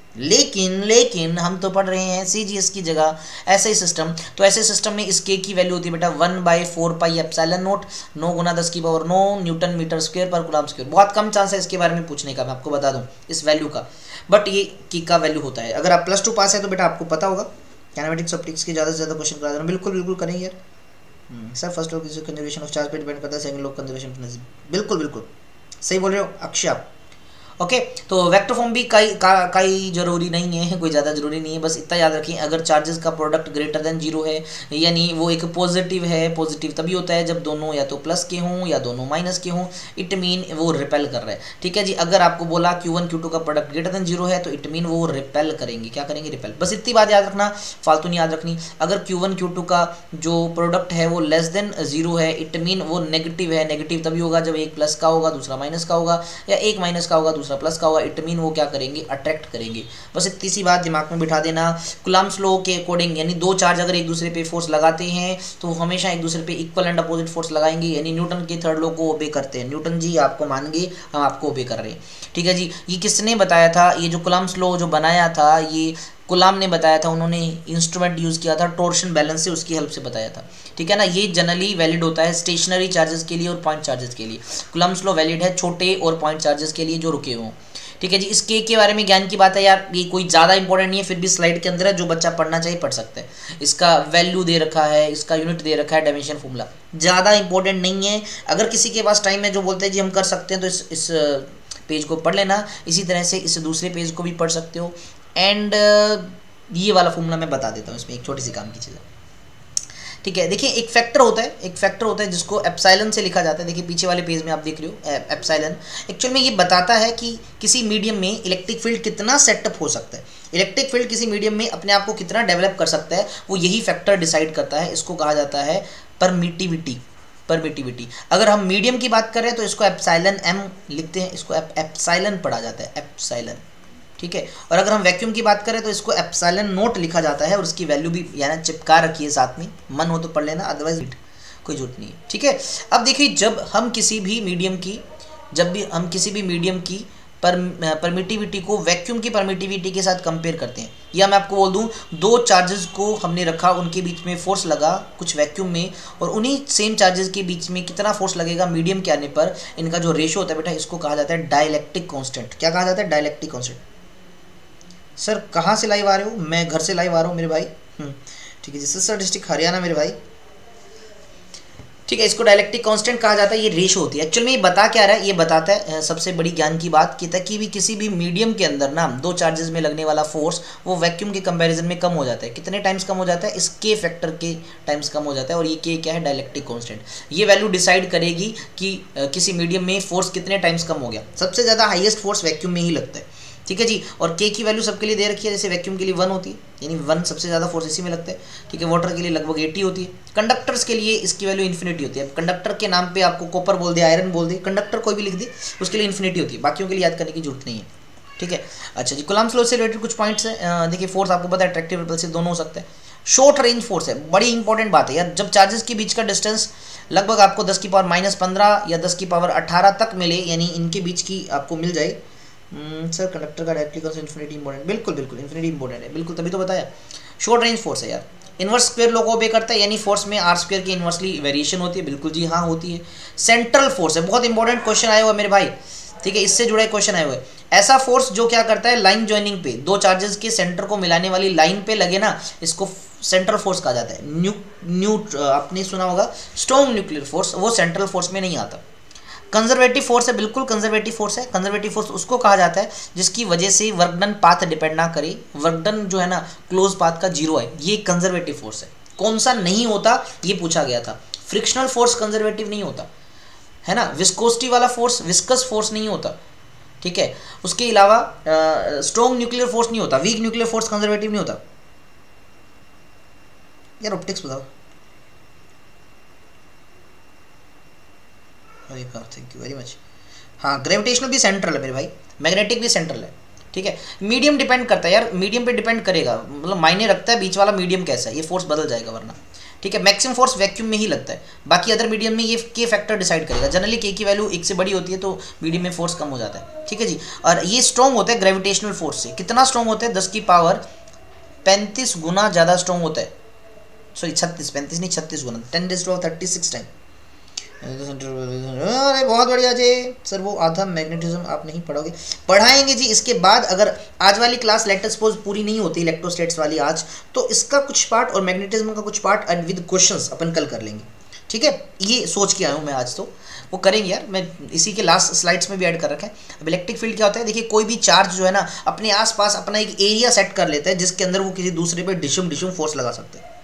लेकिन हम तो पढ़ रहे हैं सीजीएस की जगह ऐसे ही सिस्टम, तो ऐसे सिस्टम में इस k की वैल्यू होती है बेटा 1/4πε0, 9 × 10⁹ न्यूटन मीटर स्क्वायर पर कूलम्ब स्क्वायर। बहुत कम चांस है इसके बारे में पूछने का, मैं आपको बता दूं इस वैल्यू का, बट ये की का वैल्यू होता है। अगर आप +2 पास है तो बेटा आपको पता होगा। काइनेमेटिक्स ऑप्टिक्स के ज़्यादा से ज़्यादा क्वेश्चन करा देना, बिल्कुल करेंगे यार। सर फर्स्ट लॉ की कंजर्वेशन ऑफ चार्ज पे डिपेंड करता है, सेकंड लॉ कंजर्वेशन, बिल्कुल सही बोल रहे हो अक्षय आप। ओके, तो वेक्टर फॉर्म भी कई जरूरी नहीं है, कोई ज़्यादा जरूरी नहीं है। बस इतना याद रखिए, अगर चार्जेस का प्रोडक्ट ग्रेटर देन 0 है, यानी वो एक पॉजिटिव है। पॉजिटिव तभी होता है जब दोनों या तो प्लस के हों या दोनों माइनस के हों, इट मीन वो रिपेल कर रहा है, ठीक है जी। अगर आपको बोला Q1 Q2 का प्रोडक्ट ग्रेटर देन 0 है तो इट मीन वो रिपेल करेंगे। क्या करेंगे? रिपेल। बस इतनी बात याद रखना, फालतू नहीं याद रखनी। अगर Q1 Q2 का जो प्रोडक्ट है वो लेस देन 0 है, इट मीन वो नेगेटिव है। नेगेटिव तभी होगा जब एक प्लस का होगा दूसरा माइनस का होगा, या एक माइनस का होगा दूसरा प्लस का होगा, इट मीन वो क्या करेंगे? अट्रैक्ट करेंगे। बस इतनी सी बात दिमाग में बिठा देना। कूलम्ब्स लॉ के अकॉर्डिंग, यानी 2 चार्ज अगर एक दूसरे पे फोर्स लगाते हैं तो हमेशा एक दूसरे पे इक्वल एंड अपोजिट फोर्स लगाएंगे, यानी न्यूटन के थर्ड लॉ को ओबे करते हैं। न्यूटन जी आपको मान गए, हम आपको ओबे कर रहे हैं, ठीक है जी। ये किसने बताया था? ये जो कूलम्ब्स लॉ जो बनाया था ये कूलम्ब ने बताया था। उन्होंने इंस्ट्रूमेंट यूज़ किया था टॉर्शन बैलेंस से, उसकी हेल्प से बताया था, ठीक है ना। ये जनरली वैलिड होता है स्टेशनरी चार्जेस के लिए और पॉइंट चार्जेस के लिए। कूलम्ब्स लॉ वैलिड है छोटे और पॉइंट चार्जेस के लिए जो रुके हों, ठीक है जी। इस के बारे में ज्ञान की बात है यार, ये कोई ज़्यादा इंपॉर्टेंट नहीं है, फिर भी स्लाइड के अंदर है, जो बच्चा पढ़ना चाहिए पढ़ सकता है। इसका वैल्यू दे रखा है, इसका यूनिट दे रखा है, डायमेंशन फॉर्मूला, ज़्यादा इंपॉर्टेंट नहीं है। अगर किसी के पास टाइम है जो बोलते हैं जी हम कर सकते हैं, तो इस पेज को पढ़ लेना। इसी तरह से इस दूसरे पेज को भी पढ़ सकते हो। एंड ये वाला फॉर्मूला मैं बता देता हूँ, इसमें एक छोटी सी काम की चीज़ है, ठीक है। देखिए एक फैक्टर होता है जिसको एप्सिलॉन से लिखा जाता है। देखिए पीछे वाले पेज में आप देख रहे हो एप्सिलॉन। एक्चुअल में ये बताता है कि किसी मीडियम में इलेक्ट्रिक फील्ड कितना सेटअप हो सकता है। इलेक्ट्रिक फील्ड किसी मीडियम में अपने आप को कितना डेवलप कर सकता है वो यही फैक्टर डिसाइड करता है। इसको कहा जाता है परमिटिविटी। अगर हम मीडियम की बात करें तो इसको एप्सिलॉन एम लिखते हैं, इसको एप्सिलॉन पढ़ा जाता है, एप्सिलॉन, ठीक है। और अगर हम वैक्यूम की बात करें तो इसको एप्सिलॉन नोट लिखा जाता है और उसकी वैल्यू भी यानी चिपका रखी है साथ में, मन हो तो पढ़ लेना, अदरवाइज कोई जरूरत नहीं है, ठीक है। अब देखिए जब हम किसी भी मीडियम की परमिटिविटी को वैक्यूम की परमिटिविटी के साथ कंपेयर करते हैं, या मैं आपको बोल दूं दो चार्जेस को हमने रखा, उनके बीच में फोर्स लगा कुछ वैक्यूम में, और उन्हीं सेम चार्जेस के बीच में कितना फोर्स लगेगा मीडियम के आने पर, इनका जो रेशो होता है बेटा इसको कहा जाता है डाइलेक्ट्रिक कांस्टेंट। क्या कहा जाता है? Dielectric constant. सर कहाँ से लाइव आ रहे हो? मैं घर से लाइव आ रहा हूँ मेरे भाई, ठीक है जी। सर डिस्ट्रिक्ट हरियाणा मेरे भाई, ठीक है। इसको डायलेक्ट्रिक कांस्टेंट कहा जाता है, ये रेशो होती है। एक्चुअल में ये बता क्या रहा है? ये बताता है सबसे बड़ी ज्ञान की बात कि तक भी किसी भी मीडियम के अंदर ना दो चार्जेस में लगने वाला फोर्स वो वैक्यूम के कंपैरिजन में कम हो जाता है। कितने टाइम्स कम हो जाता है? इस के फैक्टर के टाइम्स कम हो जाता है। और ये के क्या है? Dielectric constant. ये वैल्यू डिसाइड करेगी कि किसी मीडियम में फोर्स कितने टाइम्स कम हो गया। सबसे ज़्यादा हाईएस्ट फोर्स वैक्यूम में ही लगता है, ठीक है जी। और के की वैल्यू सबके लिए दे रखी है, जैसे वैक्यूम के लिए 1 होती है, यानी 1 सबसे ज़्यादा फोर्स इसी में लगता है, ठीक है। वाटर के लिए लगभग 80 होती है। कंडक्टर्स के लिए इसकी वैल्यू इन्फिनिटी होती है। अब कंडक्टर के नाम पे आपको कॉपर बोल दे, आयरन बोल दे, कंडक्टर कोई भी लिख दे, उसके लिए इन्फिनिटी होती है, बाकियों के लिए याद करने की जरूरत नहीं है, ठीक है। अच्छा जी, कूलम्ब्स लॉ से रिलेटेड कुछ पॉइंट्स हैं। देखिए फोर्स आपको पता है अट्रैक्टिव रिपल्सिव दोनों हो सकता है। शॉर्ट रेंज फोर्स है, बड़ी इंपॉर्टेंट बात है यार। जब चार्जेस के बीच का डिस्टेंस लगभग आपको 10⁻−15 या 10⁻18 तक मिले, यानी इनके बीच की आपको मिल जाए। सर कंडक्टर का डायरेक्टली कॉन्स इन्फिनिटी इंपॉर्टेंट, बिल्कुल इन्फिनिटी इंपॉर्टेंट है, बिल्कुल, तभी तो बताया। शॉर्ट रेंज फोर्स है यार, इनवर्स स्क्वायर लॉ को ओबे करता है, यानी फोर्स में आर स्क्वायर की इनवर्सली वेरिएशन होती है, बिल्कुल जी हाँ होती है। सेंट्रल फोर्स है, बहुत इंपॉर्टेंट क्वेश्चन आया हुआ मेरे भाई, ठीक है, इससे जुड़ा क्वेश्चन आया हुआ है। ऐसा फोर्स जो क्या करता है, लाइन ज्वाइनिंग पे दो चार्जेस के सेंटर को मिलाने वाली लाइन पे लगे ना, इसको सेंट्रल फोर्स कहा जाता है। आपने सुना होगा स्ट्रॉन्ग न्यूक्लियर फोर्स, वो सेंट्रल फोर्स में नहीं आता। कंजर्वेटिव फोर्स है, बिल्कुल कंजर्वेटिव फोर्स है। कंजर्वेटिव फोर्स उसको कहा जाता है जिसकी वजह से वर्क डन पाथ डिपेंड ना करे, वर्क डन जो है ना क्लोज पाथ का 0 है, ये कंजर्वेटिव फोर्स है। कौन सा नहीं होता ये पूछा गया था। फ्रिक्शनल फोर्स कंजर्वेटिव नहीं होता है ना, विस्कोसिटी वाला फोर्स विस्कस फोर्स नहीं होता, ठीक है। उसके अलावा स्ट्रॉन्ग न्यूक्लियर फोर्स नहीं होता, वीक न्यूक्लियर फोर्स कंजर्वेटिव नहीं होता। यार ऑप्टिक्स बताओ। Thank you very much. हाँ, ग्रेविटेशनल भी सेंट्रल है मेरे भाई, मैग्नेटिक भी सेंट्रल है, ठीक है। मीडियम डिपेंड करता है यार, मीडियम पे डिपेंड करेगा, मतलब मायने रखता है बीच वाला मीडियम कैसा है, ये फोर्स बदल जाएगा वरना, ठीक है। मैक्सिमम फोर्स वैक्यूम में ही लगता है, बाकी अदर मीडियम में ये के फैक्टर डिसाइड करेगा। जनरली के की वैल्यू 1 से बड़ी होती है तो मीडियम में फोर्स कम हो जाता है, ठीक है जी। और ये स्ट्रॉन्ग होता है ग्रेविटेशनल फोर्स से। कितना स्ट्रॉन्ग होता है? 10⁻35 गुना ज़्यादा स्ट्रॉन्ग होता है, सॉरी 35 नहीं 36 गुना, 10⁻36 टाइम। अरे बहुत बढ़िया जी सर, वो आधा मैग्नेटिज्म आप नहीं पढ़ोगे, पढ़ाएंगे जी इसके बाद। अगर आज वाली क्लास लेट सपोज पूरी नहीं होती इलेक्ट्रोस्टैट्स वाली आज, तो इसका कुछ पार्ट और मैग्नेटिज्म का कुछ पार्ट एंड विद क्वेश्चंस अपन कल कर लेंगे, ठीक है। ये सोच के आया हूँ मैं आज, तो वो करेंगे यार, मैं इसी के लास्ट स्लाइड्स में भी ऐड कर रखा है। अब इलेक्ट्रिक फील्ड क्या होता है, देखिए कोई भी चार्ज जो है ना अपने आसपास अपना एक एरिया सेट कर लेता है जिसके अंदर वो किसी दूसरे पे डिशुम फोर्स लगा सकते हैं,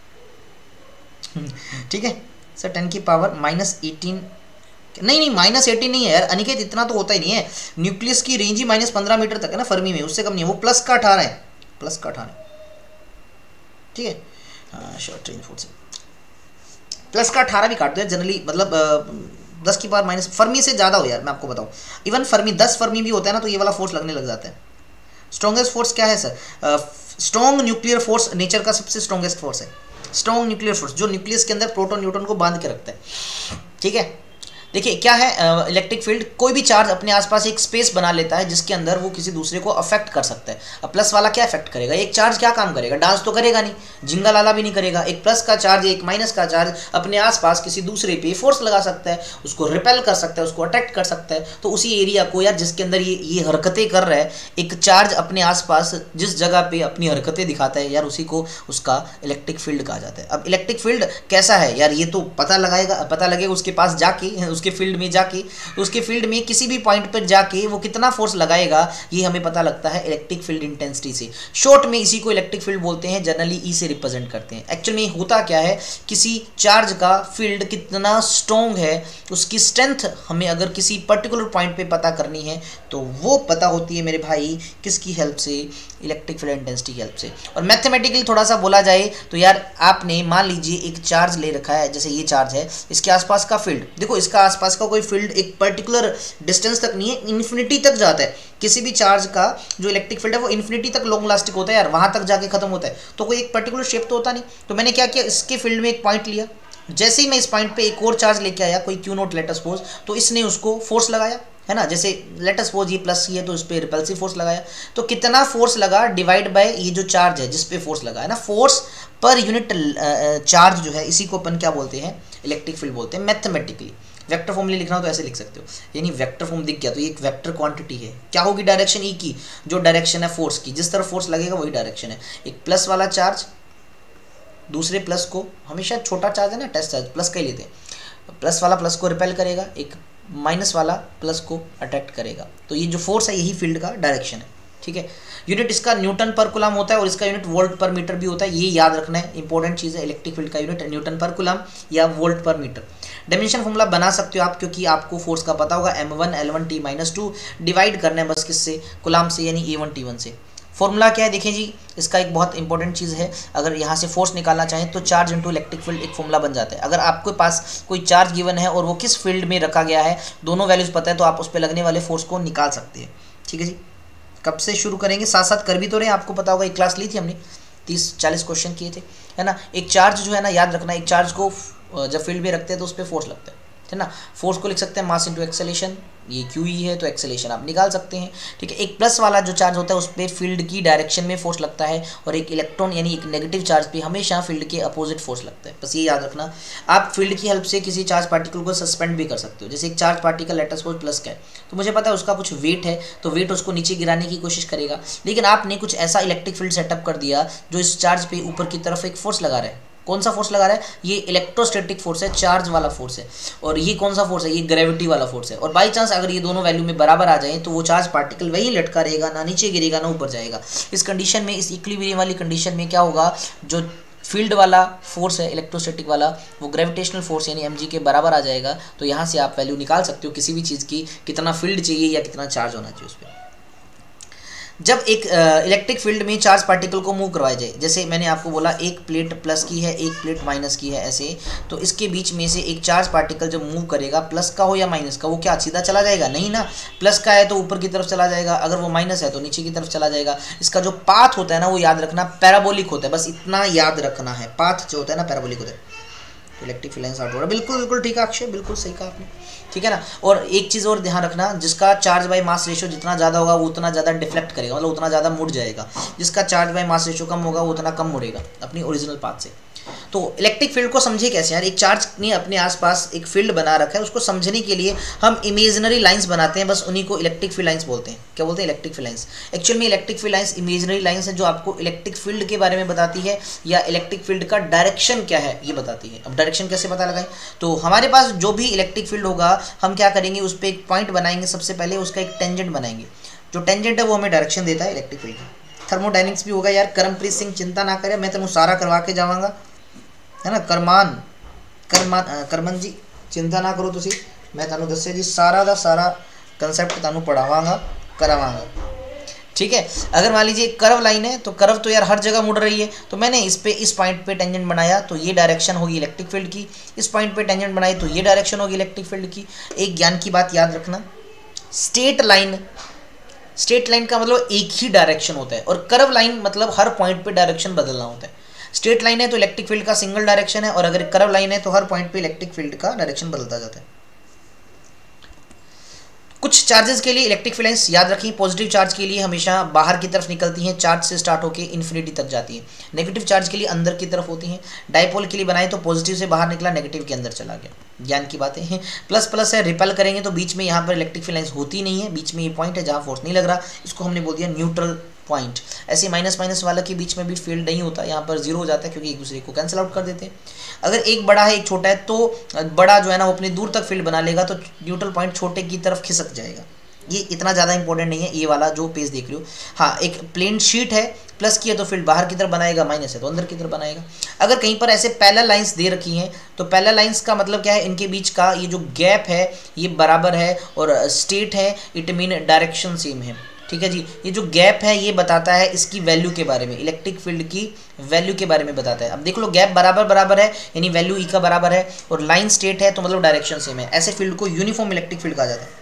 ठीक है सर। 10⁻−18 नहीं -18 नहीं है यार अनिकेत, इतना तो होता ही नहीं है। न्यूक्लियस की रेंज ही -15 मीटर तक है ना फर्मी में, उससे कम नहीं है। वो प्लस का 18 है, प्लस का 18, ठीक है। हाँ शॉर्ट रेंज फोर्स प्लस का 18 भी काट दो जनरली, मतलब 10⁻- फर्मी से ज़्यादा हो यार, मैं आपको बताऊँ। इवन फर्मी 10 फर्मी भी होता है ना तो ये वाला फोर्स लगने लग जाता है। स्ट्रॉन्गेस्ट फोर्स क्या है sir? Strong nuclear force nature का सबसे स्ट्रॉन्गेस्ट फोर्स है। स्ट्रॉन्ग न्यूक्लियर फोर्स जो न्यूक्लियस के अंदर प्रोटॉन न्यूट्रॉन को बांध के रखता है, ठीक है। देखिए क्या है इलेक्ट्रिक फील्ड, कोई भी चार्ज अपने आसपास एक स्पेस बना लेता है जिसके अंदर वो किसी दूसरे को अफेक्ट कर सकता है। अब प्लस वाला क्या अफेक्ट करेगा? एक चार्ज क्या काम करेगा? डांस तो करेगा नहीं, जिंगा लाला भी नहीं करेगा। एक प्लस का चार्ज एक माइनस का चार्ज अपने आसपास किसी दूसरे पे फोर्स लगा सकता है, उसको रिपेल कर सकता है, उसको अट्रैक्ट कर सकता है। तो उसी एरिया को यार जिसके अंदर ये हरकतें कर रहा है एक चार्ज अपने आसपास जिस जगह पे अपनी हरकतें दिखाता है यार, उसी को उसका इलेक्ट्रिक फील्ड कहा जाता है। अब इलेक्ट्रिक फील्ड कैसा है यार, ये तो पता लगेगा उसके पास जाके, उसके फील्ड में जाके, उसके फील्ड में किसी भी पॉइंट पर जाके वो कितना फोर्स लगाएगा ये हमें पता लगता है इलेक्ट्रिक फील्ड इंटेंसिटी से। शॉर्ट में इसी को इलेक्ट्रिक फील्ड बोलते हैं, जनरली ई से रिप्रेजेंट करते हैं। एक्चुअल में होता क्या है, किसी चार्ज का फील्ड कितना स्ट्रॉन्ग है, उसकी स्ट्रेंथ हमें अगर किसी पर्टिकुलर पॉइंट पे पता करनी है तो वो पता होती है मेरे भाई किसकी हेल्प से, इलेक्ट्रिक फील्ड इंटेंसिटी की हेल्प से। और मैथमेटिकली थोड़ा सा बोला जाए तो यार आपने मान लीजिए एक चार्ज ले रखा है, जैसे ये चार्ज है, इसके आसपास का फील्ड देखो, इसका आसपास का कोई फील्ड एक पर्टिकुलर डिस्टेंस तक नहीं है, इन्फिनिटी तक जाता है। किसी भी चार्ज का जो इलेक्ट्रिक फील्ड है वो इन्फिनिटी तक लॉन्ग लास्टिक होता है यार, वहां तक जाके खत्म होता है, तो कोई एक पर्टिकुलर शेप तो होता नहीं। तो मैंने क्या किया, इसके फील्ड में एक पॉइंट लिया, जैसे ही मैं इस पॉइंट पे एक और चार्ज लेके आया, कोई Q nought let us suppose, तो इसने उसको फोर्स लगाया, है ना, जैसे लेट अस सपोज ये प्लस ही है तो इस पर रिपल्सिव फोर्स लगाया, तो कितना फोर्स लगा डिवाइड बाय ये जो चार्ज है जिस पे फोर्स लगा है ना, फोर्स पर यूनिट चार्ज जो है, इसी को अपन क्या बोलते हैं, इलेक्ट्रिक फील्ड बोलते हैं। मैथमेटिकली वेक्टर फॉर्म में लिखना हो तो ऐसे लिख सकते हो, यानी वेक्टर फॉर्म दिख गया तो ये एक वेक्टर क्वांटिटी है, क्या होगी डायरेक्शन ई की, जो डायरेक्शन है फोर्स की, जिस तरफ फोर्स लगेगा वही डायरेक्शन है। एक प्लस वाला चार्ज दूसरे प्लस को, हमेशा छोटा चार्ज है ना, टेस्ट चार्ज प्लस का ही लेते हैं, प्लस वाला प्लस को रिपेल करेगा, एक माइनस वाला प्लस को अट्रैक्ट करेगा, तो ये जो फोर्स है यही फील्ड का डायरेक्शन है, ठीक है। यूनिट इसका न्यूटन पर कूलम होता है और इसका यूनिट वोल्ट पर मीटर भी होता है, ये याद रखना है, इंपॉर्टेंट चीज़ है। इलेक्ट्रिक फील्ड का यूनिट न्यूटन पर कूलम या वोल्ट पर मीटर। डायमेंशन फॉर्मूला बना सकते हो आप, क्योंकि आपको फोर्स का पता होगा, m1 L1 T-2 डिवाइड करना है बस किससे, कूलम से, यानी A1 T1 से। फॉर्मूला क्या है देखें जी, इसका एक बहुत इंपॉर्टेंट चीज़ है, अगर यहाँ से फोर्स निकालना चाहें तो चार्ज इंटू इलेक्ट्रिक फील्ड एक फॉर्मूला बन जाता है। अगर आपके पास कोई चार्ज गिवन है और वो किस फील्ड में रखा गया है, दोनों वैल्यूज़ पता है, तो आप उस पर लगने वाले फोर्स को निकाल सकते हैं, ठीक है जी। कब से शुरू करेंगे, साथ साथ कर भी तो रहे, आपको पता होगा एक क्लास ली थी हमने, 30-40 क्वेश्चन किए थे, है ना। एक चार्ज जो है ना, याद रखना, एक चार्ज को जब फील्ड में रखते हैं तो उस पर फोर्स लगता है ना। फोर्स को लिख सकते हैं मास इंटू एक्सेलेरेशन, ये QE है तो एक्सेलेरेशन आप निकाल सकते हैं, ठीक है। एक प्लस वाला जो चार्ज होता है उस पर फील्ड की डायरेक्शन में फोर्स लगता है, और एक इलेक्ट्रॉन यानी एक नेगेटिव चार्ज पे हमेशा फील्ड के अपोजिट फोर्स लगता है, बस ये याद रखना। आप फील्ड की हेल्प से किसी चार्ज पार्टिकल को सस्पेंड भी कर सकते हो, जैसे एक charge particle let us suppose plus का है, तो मुझे पता है उसका कुछ वेट है, तो वेट उसको नीचे गिराने की कोशिश करेगा, लेकिन आपने कुछ ऐसा इलेक्ट्रिक फील्ड सेटअप कर दिया जो इस चार्ज पे ऊपर की तरफ एक फोर्स लगा रहा है। कौन सा फोर्स लगा रहा है, ये इलेक्ट्रोस्टैटिक फोर्स है, चार्ज वाला फोर्स है, और ये कौन सा फोर्स है, ये ग्रेविटी वाला फोर्स है। और बाई चांस अगर ये दोनों वैल्यू में बराबर आ जाए तो वो चार्ज पार्टिकल वही लटका रहेगा, ना नीचे गिरेगा ना ऊपर जाएगा। इस कंडीशन में, इस इक्विलिब्रियम वाली कंडीशन में क्या होगा, जो फील्ड वाला फोर्स है इलेक्ट्रोस्टैटिक वाला, वो ग्रेविटेशनल फोर्स यानी mg के बराबर आ जाएगा। तो यहाँ से आप वैल्यू निकाल सकते हो किसी भी चीज़ की, कितना फील्ड चाहिए या कितना चार्ज होना चाहिए उस पर। जब एक इलेक्ट्रिक फील्ड में चार्ज पार्टिकल को मूव करवाया जाए, जैसे मैंने आपको बोला एक प्लेट प्लस की है, एक प्लेट माइनस की है, ऐसे, तो इसके बीच में से एक चार्ज पार्टिकल जब मूव करेगा, प्लस का हो या माइनस का, वो क्या सीधा चला जाएगा, नहीं ना। प्लस का है तो ऊपर की तरफ चला जाएगा, अगर वो माइनस है तो नीचे की तरफ चला जाएगा। इसका जो पाथ होता है ना, वो याद रखना पैराबोलिक होता है, बस इतना याद रखना है, पाथ जो होता है ना पैराबोलिक होता है। तो इलेक्ट्रिक फील्ड लाइंस आउट हो रहा है, बिल्कुल बिल्कुल ठीक है अक्षय, बिल्कुल सही कहा आपने, ठीक है ना। और एक चीज़ और ध्यान रखना, जिसका चार्ज बाय मास रेशियो जितना ज़्यादा होगा वो उतना ज़्यादा डिफ्लेक्ट करेगा, मतलब उतना ज़्यादा मुड़ जाएगा। जिसका चार्ज बाय मास रेशियो कम होगा वो उतना कम मुड़ेगा अपनी ओरिजिनल पाथ से। तो इलेक्ट्रिक फील्ड को समझे कैसे यार, एक चार्ज ने अपने आसपास एक फील्ड बना रखा है, उसको समझने के लिए हम इमेजिनरी लाइंस बनाते हैं, बस उन्हीं को इलेक्ट्रिक फील्ड लाइंस बोलते हैं। क्या बोलते हैं, इलेक्ट्रिक फील्ड लाइंस। एक्चुअल में electric field lines imaginary lines है जो आपको इलेक्ट्रिक फील्ड के बारे में बताती है, या इलेक्ट्रिक फील्ड का डायरेक्शन क्या है ये बताती है। अब डायरेक्शन कैसे पता लगाएं, तो हमारे पास जो भी इलेक्ट्रिक फील्ड होगा हम क्या करेंगे, उस पर एक पॉइंट बनाएंगे, सबसे पहले उसका एक टेंजेंट बनाएंगे। जो टेंजेंट है वो हमें डायरेक्शन देता है इलेक्ट्रिक फील्ड का। थर्मोडाइनमिक्स भी होगा यार, करमप्रीत सिंह चिंता ना करें, मैं तेन सारा करवा के जावांगा, है ना। करमन जी चिंता ना करो तुसी, मैं तुहानू दस्सिया जी सारा दा सारा कंसैप्ट तुहानू पढ़ावांगा करावांगा, ठीक है। अगर मान लीजिए कर्व लाइन है तो कर्व तो यार हर जगह मुड़ रही है, तो मैंने इस पे इस पॉइंट पे टेंजेंट बनाया तो ये डायरेक्शन होगी इलेक्ट्रिक फील्ड की, इस पॉइंट पे टेंजेंट बनाई तो ये डायरेक्शन होगी इलेक्ट्रिक फील्ड की। एक ज्ञान की बात याद रखना, स्ट्रेट लाइन का मतलब एक ही डायरेक्शन होता है, और कर्व लाइन मतलब हर पॉइंट पे डायरेक्शन बदलना होता है। स्ट्रेट लाइन है तो इलेक्ट्रिक फील्ड का सिंगल डायरेक्शन है, और अगर कर्व लाइन है तो हर पॉइंट पे इलेक्ट्रिक फील्ड का डायरेक्शन बदलता जाता है। कुछ चार्जेस के लिए इलेक्ट्रिक फील्ड लाइंस याद रखिए, पॉजिटिव चार्ज के लिए हमेशा बाहर की तरफ निकलती हैं, चार्ज से स्टार्ट होकर इन्फिनिटी तक जाती हैं। नेगेटिव चार्ज के लिए अंदर की तरफ होती हैं। डायपोल के लिए बनाए तो पॉजिटिव से बाहर निकला, नेगेटिव के अंदर चला गया। ज्ञान की बातें हैं। प्लस प्लस है, रिपेल करेंगे तो बीच में यहाँ पर इलेक्ट्रिक फील्ड लाइंस होती नहीं है, बीच में ये पॉइंट है जहाँ फोर्स नहीं लग रहा, इसको हमने बोल दिया न्यूट्रल पॉइंट। ऐसे माइनस माइनस वाला के बीच में भी फील्ड नहीं होता, यहाँ पर जीरो हो जाता है क्योंकि एक दूसरे को कैंसिल आउट कर देते हैं। अगर एक बड़ा है एक छोटा है तो बड़ा जो है ना वो अपने दूर तक फील्ड बना लेगा, तो न्यूट्रल पॉइंट छोटे की तरफ खिसक जाएगा। ये इतना ज़्यादा इंपॉर्टेंट नहीं है ये वाला जो पेज देख रहे हो। हाँ, एक प्लेन शीट है, प्लस की है तो फील्ड बाहर की तरफ बनाएगा, माइनस है तो अंदर की तरफ बनाएगा। अगर कहीं पर ऐसे पैरेलल लाइंस दे रखी हैं तो पैरेलल लाइंस का मतलब क्या है, इनके बीच का ये जो गैप है ये बराबर है और स्ट्रेट है, इट मीन डायरेक्शन सेम है। ठीक है जी, ये जो गैप है ये बताता है इसकी वैल्यू के बारे में, इलेक्ट्रिक फील्ड की वैल्यू के बारे में बताता है। अब देख लो गैप बराबर बराबर है यानी वैल्यू ई का बराबर है, और लाइन स्ट्रेट है तो मतलब डायरेक्शन सेम है। ऐसे फील्ड को यूनिफॉर्म इलेक्ट्रिक फील्ड कहा जाता है।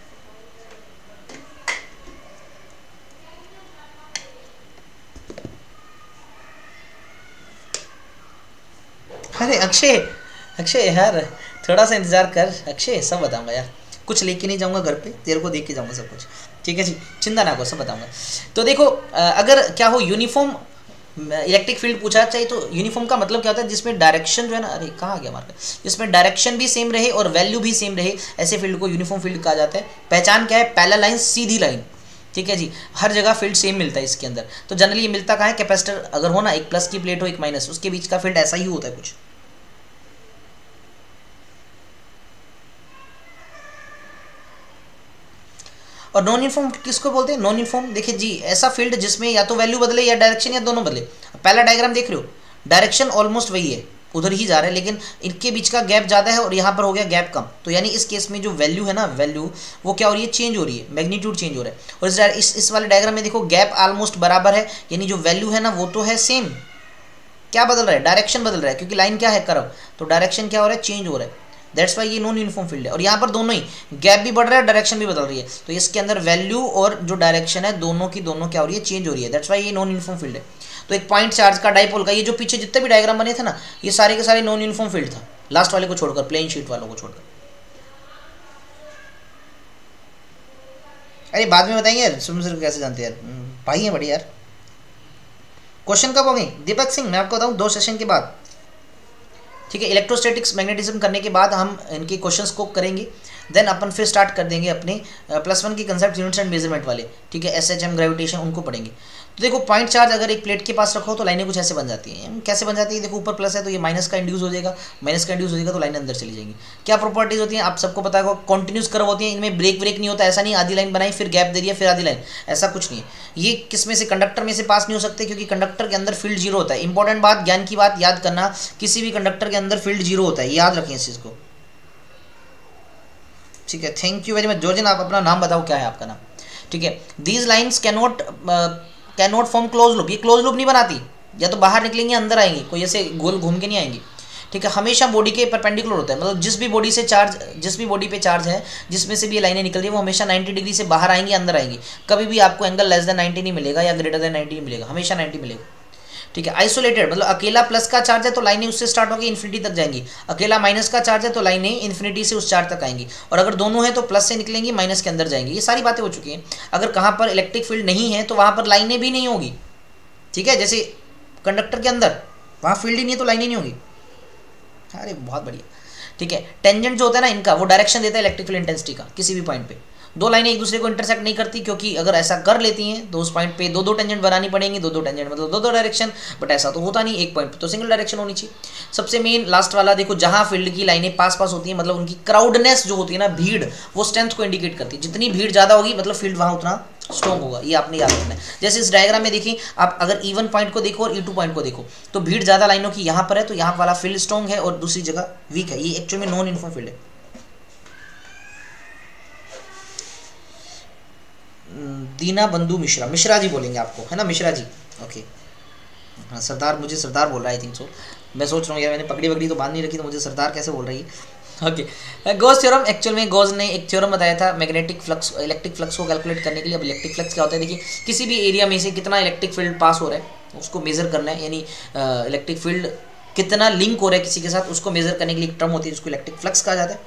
अरे अक्षय, अक्षय यार थोड़ा सा इंतजार कर अक्षय, सब बताऊंगा यार, कुछ लेके नहीं जाऊंगा घर पे, तेरे को देख के जाऊंगा सब कुछ। ठीक है जी, चिंता ना करो, सब बताऊंगा। तो देखो अगर क्या हो यूनिफॉर्म इलेक्ट्रिक फील्ड पूछा चाहिए तो यूनिफॉर्म का मतलब क्या होता है, जिसमें डायरेक्शन जो है ना, अरे कहाँ गया मार्कर, जिसमें डायरेक्शन भी सेम रहे और वैल्यू भी सेम रहे, ऐसे फील्ड को यूनिफॉर्म फील्ड कहा जाता है। पहचान क्या है, पैरेलल लाइन, सीधी लाइन। ठीक है जी, हर जगह फील्ड सेम मिलता है इसके अंदर। तो जनरली ये मिलता कहाँ है, कैपेसिटर अगर हो ना, एक प्लस की प्लेट हो एक माइनस, उसके बीच का फील्ड ऐसा ही होता है कुछ। और नॉन यूनिफॉर्म किसको बोलते हैं, नॉन यूनिफॉर्म देखिए जी, ऐसा फील्ड जिसमें या तो वैल्यू बदले या डायरेक्शन या दोनों बदले। पहला डायग्राम देख रहे हो, डायरेक्शन ऑलमोस्ट वही है, उधर ही जा रहा है, लेकिन इनके बीच का गैप ज़्यादा है और यहाँ पर हो गया गैप कम। तो यानी इस केस में जो वैल्यू है ना, वैल्यू वो क्या हो रही है, चेंज हो रही है, मैग्नीट्यूड चेंज हो रहा है। और इस वाले डायग्राम में देखो गैप ऑलमोस्ट बराबर है, यानी जो वैल्यू है ना वो तो है सेम, क्या बदल रहा है, डायरेक्शन बदल रहा है, क्योंकि लाइन क्या है, कर्व, तो डायरेक्शन क्या हो रहा है, चेंज हो रहा है। दैट्स वाई ये नॉन यूनिफॉर्म फील्ड है। और यहाँ पर दोनों ही गैप भी बढ़ रहा है, डायरेक्शन भी बदल रही है, तो इसके अंदर वैल्यू और जो डायरेक्शन है दोनों की दोनों क्या हो रही है, चेंज हो रही है। दैट्स वाई ये नॉन यूनिफॉर्म फील्ड है। तो एक पॉइंट चार्ज का, डाइपोल का, ये जो पीछे जितने भी डायग्राम बने थे ना, ये सारे के सारे नॉन यूनिफॉर्म फील्ड था, लास्ट वाले को छोड़कर, प्लेन शीट वालों को छोड़कर। अरे बाद में बताएंगे यार, सुन कैसे जानते यार, भाई है बड़ी यार। क्वेश्चन कब होंगे दीपक सिंह, मैं आपको बताऊँ 2 सेशन के बाद। ठीक है, इलेक्ट्रोस्टैटिक्स मैग्नेटिज्म करने के बाद हम इनके क्वेश्चंस को करेंगे, देन अपन फिर स्टार्ट कर देंगे अपने +1 के कंसेप्ट, यूनिट्स एंड मेजरमेंट वाले। ठीक है, SHM ग्रेविटेशन उनको पढ़ेंगे। तो देखो पॉइंट चार्ज अगर एक प्लेट के पास रखो तो लाइनें कुछ ऐसे बन जाती हैं। कैसे बन जाती है, देखो ऊपर प्लस है तो ये माइनस का इंड्यूस हो जाएगा, माइनस का इंड्यूस हो जाएगा तो लाइनें अंदर चली जाएंगी। क्या प्रॉपर्टीज होती हैं आप सबको पता है, कॉन्टिन्यूस कर्व होती हैं, इनमें ब्रेक नहीं होता, ऐसा नहीं आधी लाइन बनाई फिर गैप दे दिया फिर आधी लाइन, ऐसा कुछ नहीं है। ये किस में से, कंडक्टर में से पास नहीं हो सकते, क्योंकि कंडक्टर के अंदर फील्ड जीरो होता है। इंपॉर्टेंट बात, ज्ञान की बात याद करना, किसी भी कंडक्टर के अंदर फील्ड जीरो होता है, याद रखें इस चीज़ को। ठीक है, थैंक यू वेरी मच। जोर्जिन आप अपना नाम बताओ, क्या है आपका नाम। ठीक है, these lines cannot form close loop, ये क्लोज लूप नहीं बनाती, या तो बाहर निकलेंगे अंदर आएंगी, कोई ऐसे गोल घूम के नहीं आएंगी। ठीक है, हमेशा बॉडी के परपेंडिकुलर होता है, मतलब जिस भी बॉडी पे चार्ज है, जिसमें से भी ये लाइनें निकल रही है, वो हमेशा 90 डिग्री से बाहर आएंगी अंदर आएंगी। कभी भी आपको एंगल लेस देन 90 नहीं मिलेगा या ग्रेटर देन 90 नहीं मिलेगा, हमेशा 90 मिलेगा। ठीक है, आइसोलेटेड मतलब अकेला प्लस का चार्ज है तो लाइनें उससे स्टार्ट होकर इन्फिनिटी तक जाएंगी, अकेला माइनस का चार्ज है तो लाइनें इन्फिनिटी से उस चार्ज तक आएंगी, और अगर दोनों हैं तो प्लस से निकलेंगी माइनस के अंदर जाएंगी। ये सारी बातें हो चुकी हैं। अगर कहाँ पर इलेक्ट्रिक फील्ड नहीं है तो वहाँ पर लाइनें भी नहीं होगी। ठीक है, जैसे कंडक्टर के अंदर वहाँ फील्ड ही नहीं है तो लाइनें नहीं होगी। अरे बहुत बढ़िया। ठीक है, टेंजेंट जो होता है ना इनका, वो डायरेक्शन देता है इलेक्ट्रिक फील्ड इंटेंसिटी का। किसी भी पॉइंट पे दो लाइनें एक दूसरे को इंटरसेक्ट नहीं करती, क्योंकि अगर ऐसा कर लेती हैं तो उस पॉइंट पे दो टेंजेंट बनानी पड़ेंगी, दो टेंजेंट मतलब दो डायरेक्शन, बट ऐसा तो होता नहीं, एक पॉइंट पे तो सिंगल डायरेक्शन होनी चाहिए। सबसे मेन लास्ट वाला देखो, जहां फील्ड की लाइनें पास होती हैं, मतलब उनकी क्राउडनेस जो होती है ना, भीड़, वो स्ट्रेंथ को इंडिकेट करती है। जितनी भीड़ ज़्यादा होगी मतलब फील्ड वहाँ उतना स्ट्रॉन्ग होगा, ये आपने याद रखना है। जैसे इस डायग्राम में देखिए आप, अगर E1 पॉइंट को देखो और E2 पॉइंट को देखो, तो भीड़ ज़्यादा लाइनों की यहाँ पर है तो यहाँ वाला फील्ड स्ट्रॉन्ग है और दूसरी जगह वीक है। ये एक्चुअली में नॉन यूनिफॉर्म फील्ड है। दीना बंधु मिश्रा, मिश्रा जी बोलेंगे आपको, है ना मिश्रा जी, ओके। हाँ सरदार, मुझे सरदार बोल रहा है, आई थिंक सो। मैं सोच रहा हूँ यार, मैंने पगड़ी वगड़ी तो बांध नहीं रखी तो मुझे सरदार कैसे बोल रही है। ओके, गॉस थ्योरम, एक्चुअल में गॉस ने एक थ्योरम बताया था मैग्नेटिक फ्लक्स, इलेक्ट्रिक फ्लक्स को कैलकुलेट करने के लिए। अब इलेक्ट्रिक फ्लक्स क्या होता है, देखिए किसी भी एरिया में से कितना इलेक्ट्रिक फील्ड पास हो रहा है उसको मेजर करना है, यानी इलेक्ट्रिक फील्ड कितना लिंक हो रहा है किसी के साथ, उसको मेजर करने के लिए एक टर्म होती है जिसको इलेक्ट्रिक फ्लक्स कहा जाता है।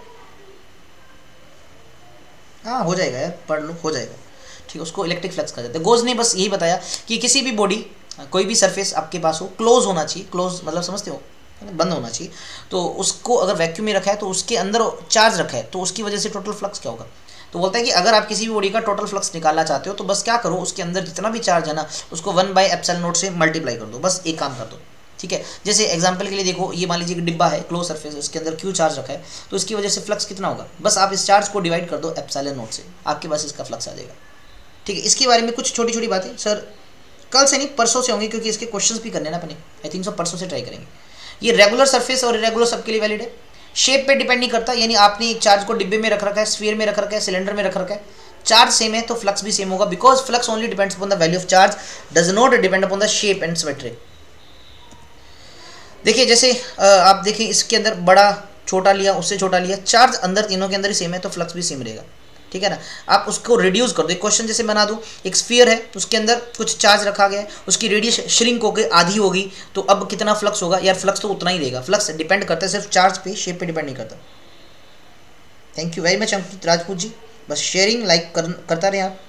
हाँ हो जाएगा यार, पढ़ लो, हो जाएगा। ठीक है, उसको इलेक्ट्रिक फ्लक्स कहा जाता है। गॉस ने बस यही बताया कि किसी भी बॉडी, कोई भी सरफेस आपके पास हो, क्लोज होना चाहिए, क्लोज मतलब समझते हो, बंद होना चाहिए। तो उसको अगर वैक्यूम में रखा है तो उसके अंदर चार्ज रखा है तो उसकी वजह से टोटल फ्लक्स क्या होगा, तो बोलता है कि अगर आप किसी भी बॉडी का टोटल फ्लक्स निकालना चाहते हो तो बस क्या करो, उसके अंदर जितना भी चार्ज है ना उसको 1/ε0 से मल्टीप्लाई कर दो, बस एक काम कर दो, ठीक है। जैसे एग्जांपल के लिए देखो, ये मान लीजिए कि डिब्बा है, क्लोज सरफेस है, उसके अंदर क्यू चार्ज रखा है, तो इसकी वजह से फ्लक्स कितना होगा, बस आप इस चार्ज को डिवाइड कर दो ε0 से, आपके पास इसका फ्लक्स आ जाएगा, ठीक है। इसके बारे में कुछ छोटी छोटी बातें सर कल से नहीं परसों से होंगी, क्योंकि इसके क्वेश्चंस भी करने ना अपने, आई थिंक सो परसों से ट्राई करेंगे। ये रेगुलर सरफेस और इरेगुलर सबके लिए वैलिड है, शेप पे डिपेंड नहीं करता, यानी आपने एक चार्ज को डिब्बे में रख रखा है, स्फीयर में रख रखा है, सिलेंडर में रख रखा है, चार्ज सेम है तो फ्लक्स भी सेम होगा, because flux only depends upon the value of charge, does not depend upon the shape and symmetry. देखिए जैसे आप देखिए इसके अंदर बड़ा छोटा लिया, उससे छोटा लिया, चार्ज अंदर तीनों के अंदर ही सेम है तो फ्लक्स भी सेम रहेगा, ठीक है ना। आप उसको रिड्यूस कर दो, एक क्वेश्चन जैसे बना दूं, एक स्फीयर है उसके अंदर कुछ चार्ज रखा गया है, उसकी रेडियस श्रिंक होकर आधी होगी, तो अब कितना फ्लक्स होगा यार, फ्लक्स तो उतना ही रहेगा, फ्लक्स डिपेंड करता है सिर्फ चार्ज पे, शेप पे डिपेंड नहीं करता। Thank you very much Ankit Rajput ji, बस शेयरिंग लाइक करता रहे आप।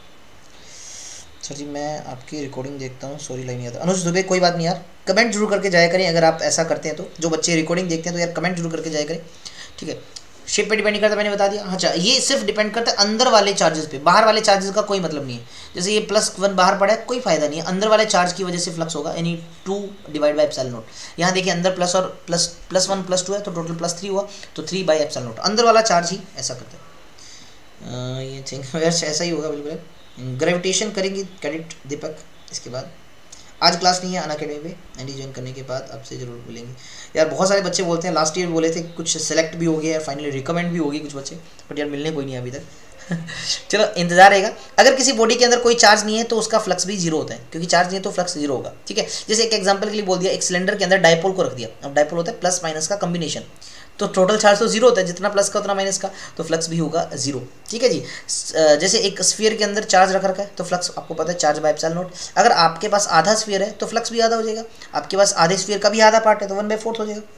सर जी मैं आपकी रिकॉर्डिंग देखता हूँ, सॉरी लाइन नहीं आता। अनुज दुबे कोई बात नहीं यार, कमेंट जरूर करके जाया करें अगर आप ऐसा करते हैं तो, जो बच्चे रिकॉर्डिंग देखते हैं तो यार कमेंट जरूर करके जाया करें, ठीक है। शेप पे डिपेंड नहीं करता, मैंने बता दिया। अच्छा ये सिर्फ डिपेंड करता है अंदर वाले चार्जेस पे, बाहर वाले चार्जेस का कोई मतलब नहीं है। जैसे ये +1 बाहर पड़ा है, कोई फायदा नहीं है, अंदर वाले चार्ज की वजह से फ्लक्स होगा, यानी 2/ε0। यहाँ देखिए अंदर प्लस और +1 +2 है तो टोटल +3 हुआ, तो 3/ε0, अंदर वाला चार्ज ही ऐसा करता है। ये थिंक ऐसा ही होगा बिल्कुल। ग्रेविटेशन करेंगे कैडेट दीपक, इसके बाद आज क्लास नहीं है अनअकैडमी पे, एनडी ज्वाइन करने के बाद आपसे जरूर मिलेंगे। यार बहुत सारे बच्चे बोलते हैं, लास्ट ईयर बोले थे कुछ सेलेक्ट भी हो गया है, फाइनली रिकमेंड भी होगी कुछ बच्चे, बट यार मिलने कोई नहीं अभी तक चलो इंतजार रहेगा। अगर किसी बॉडी के अंदर कोई चार्ज नहीं है तो उसका फ्लक्स भी जीरो होता है, क्योंकि चार्ज नहीं है तो फ्लक्स जीरो होगा, ठीक है। जैसे एक एग्जांपल के लिए बोल दिया, एक सिलेंडर के अंदर डायपोल को रख दिया, अब डायपोल होता है प्लस माइनस का कॉम्बिनेशन, तो टोटल चार्ज तो जीरो होता है, जितना प्लस का उतना माइनस का, तो फ्लक्स भी होगा जीरो, ठीक है जी। जैसे एक स्फीयर के अंदर चार्ज रख रखा है तो फ्लक्स आपको पता है चार्ज/ε0, अगर आपके पास आधा स्फीयर है तो फ्लक्स भी आधा हो जाएगा, आपके पास आधे स्फीयर का भी आधा पार्ट है तो 1/4 हो जाएगा।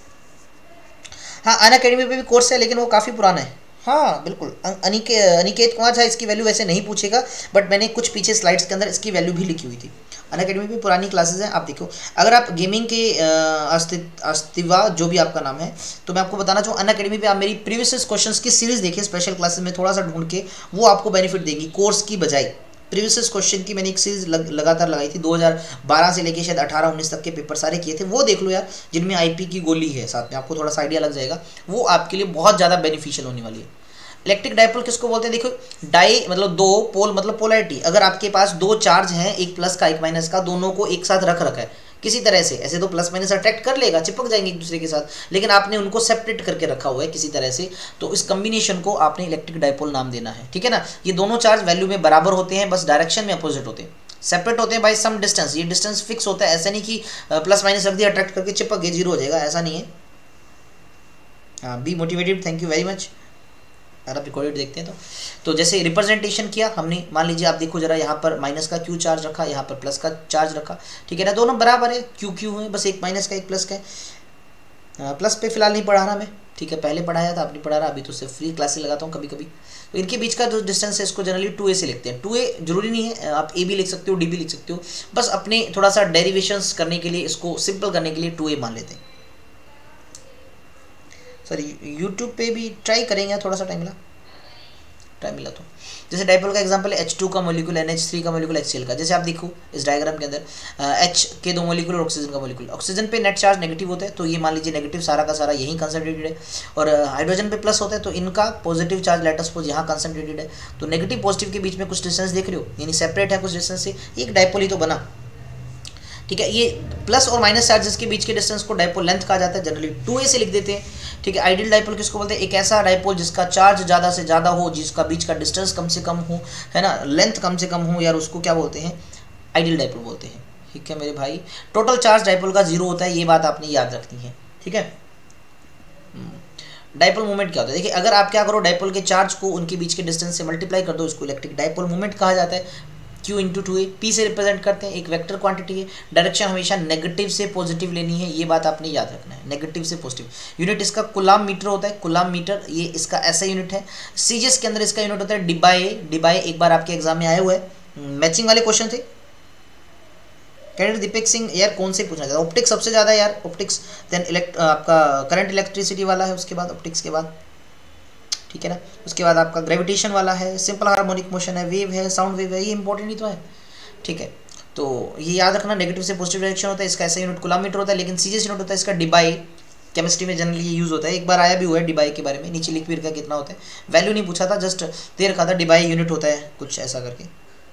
हाँ अनअकैडमी पे भी कोर्स है लेकिन वो काफ़ी पुराना है, हाँ बिल्कुल। अनिकेत कुमार झा इसकी वैल्यू वैसे नहीं पूछेगा, बट मैंने कुछ पीछे स्लाइड्स के अंदर इसकी वैल्यू भी लिखी हुई थी। अनअकैडमी पे पुरानी क्लासेस हैं, आप देखो। अगर आप गेमिंग के अस्तिवा जो भी आपका नाम है, तो मैं आपको बताना चाहूँ अनअकैडमी पे आप मेरी प्रीवियस क्वेश्चंस की सीरीज देखिए, स्पेशल क्लासेस में थोड़ा सा ढूंढ के, वो आपको बेनिफिट देगी कोर्स की बजाय। प्रीवियस क्वेश्चन की मैंने एक सीरीज लगातार लगाई थी, 2012 से लेके शायद 18-19 तक के पेपर सारे किए थे, वो देख लो यार, जिनमें आईपी की गोली है साथ में, आपको थोड़ा सा आइडिया लग जाएगा, वो आपके लिए बहुत ज़्यादा बेनिफिशियल होने वाली है। इलेक्ट्रिक डायपोल किसको बोलते हैं, देखो डाई मतलब दो, पोल मतलब पोलैरिटी। अगर आपके पास दो चार्ज हैं, एक प्लस का एक माइनस का, दोनों को एक साथ रख रखा है किसी तरह से, ऐसे तो प्लस माइनस अट्रैक्ट कर लेगा, चिपक जाएंगे एक दूसरे के साथ, लेकिन आपने उनको सेपरेट करके रखा हुआ है किसी तरह से, तो इस कॉम्बिनेशन को आपने इलेक्ट्रिक डायपोल नाम देना है, ठीक है ना। ये दोनों चार्ज वैल्यू में बराबर होते हैं, बस डायरेक्शन में अपोजिट होते हैं, सेपरेट होते हैं बाय सम डिस्टेंस। ये डिस्टेंस फिक्स होता है, ऐसा नहीं कि प्लस माइनस रख दिया अट्रैक्ट करके चिपक गए जीरो हो जाएगा, ऐसा नहीं है। हाँ be motivated, thank you very much. अगर आप रिकॉर्डेड देखते हैं तो जैसे रिप्रेजेंटेशन किया हमने, मान लीजिए आप देखो जरा, यहाँ पर माइनस का क्यू चार्ज रखा, यहाँ पर प्लस का चार्ज रखा, ठीक है ना, दोनों बराबर है, क्यू क्यू है, बस एक माइनस का एक प्लस का है। प्लस पे फिलहाल नहीं पढ़ा रहा मैं, ठीक है, पहले पढ़ाया था, अब नहीं पढ़ा रहा, अभी तो सिर्फ फ्री क्लासेस लगाता हूँ कभी कभी। तो इनके बीच का जो डिस्टेंस है इसको जनरली 2a से लिखते हैं। 2a जरूरी नहीं है, आप a भी लिख सकते हो, d भी लिख सकते हो, बस अपने थोड़ा सा डेरिवेशंस करने के लिए, इसको सिंपल करने के लिए 2a मान लेते हैं। सर यूट्यूब पे भी ट्राई करेंगे, थोड़ा सा टाइम मिला तो। जैसे डायपोल का एग्जांपल है H2 का मॉलिक्यूल, NH3 का मॉलिक्यूल, HCl का। जैसे आप देखो इस डायग्राम के अंदर H के 2 मॉलिक्यूल और ऑक्सीजन का मॉलिक्यूल, ऑक्सीजन पे नेट चार्ज नेगेटिव होता है, तो ये मान लीजिए नेगेटिव सारा का सारा यहीं कंसंट्रेटेड है, और हाइड्रोजन पे प्लस होता है, तो इनका positive charge let us suppose यहाँ कंसंट्रेटेड है, तो नेगेटिव पॉजिटिव के बीच में कुछ डिस्टेंस देख रहे हो, यानी सेपरेट है कुछ डिस्टेंस से, एक डायपोल ही तो बना, ठीक है। ये प्लस और माइनस चार्जेस के बीच के डिस्टेंस को डायपोल लेंथ कहा जाता है, जनरली 2a से लिख देते हैं, ठीक है। आइडियल डायपोल किसको बोलते हैं, एक ऐसा डायपोल जिसका चार्ज ज़्यादा से ज़्यादा हो, जिसका बीच का डिस्टेंस कम से कम हो, है ना, लेंथ कम से कम हो, यार उसको क्या बोलते हैं, आइडियल डायपोल बोलते हैं, ठीक है मेरे भाई। टोटल चार्ज डायपोल का जीरो होता है, ये बात आपने याद रखनी है, ठीक है। डायपोल मूवमेंट क्या होता है, देखिए अगर आप क्या करो, डायपोल के चार्ज को उनके बीच के डिस्टेंस से मल्टीप्लाई कर दो, उसको इलेक्ट्रिक डायपोल मूवमेंट कहा जाता है। Q × 2a, P से रिप्रेजेंट करते हैं, एक वेक्टर क्वांटिटी है, डायरेक्शन हमेशा नेगेटिव से पॉजिटिव लेनी है, ये बात आपने याद रखना है, नेगेटिव से पॉजिटिव। यूनिट इसका कूलाम मीटर होता है, कूलाम मीटर ये इसका ऐसा यूनिट है। सीजीएस के अंदर इसका यूनिट होता है डी/ए, एक बार आपके एग्जाम में आए हुए मैचिंग वाले क्वेश्चन थे। कैडेट दीपक सिंह यार कौन से पूछना चाहता है, ऑप्टिक्स सबसे ज़्यादा यार, ऑप्टिक्स, देन आपका करंट इलेक्ट्रिसिटी वाला है, उसके बाद ऑप्टिक्स के बाद, ठीक है ना। उसके बाद आपका ग्रेविटेशन वाला है, सिंपल हार्मोनिक मोशन है, वेव है, साउंड वेव है, ये इंपॉर्टेंट ही तो है, ठीक है। तो ये याद रखना, नेगेटिव से पॉजिटिव डायरेक्शन होता है, इसका ऐसा यूनिट कूलम्ब होता है, लेकिन सीजीएस यूनिट होता है इसका डिबाई। केमिस्ट्री में जनरली ये यूज़ होता है, एक बार आया भी हुआ है डिबाई के बारे में, नीचे लिख भी रखा कितना होता है, वैल्यू नहीं पूछा था, जस्ट दे रखा था डिबाई यूनिट होता है कुछ ऐसा करके।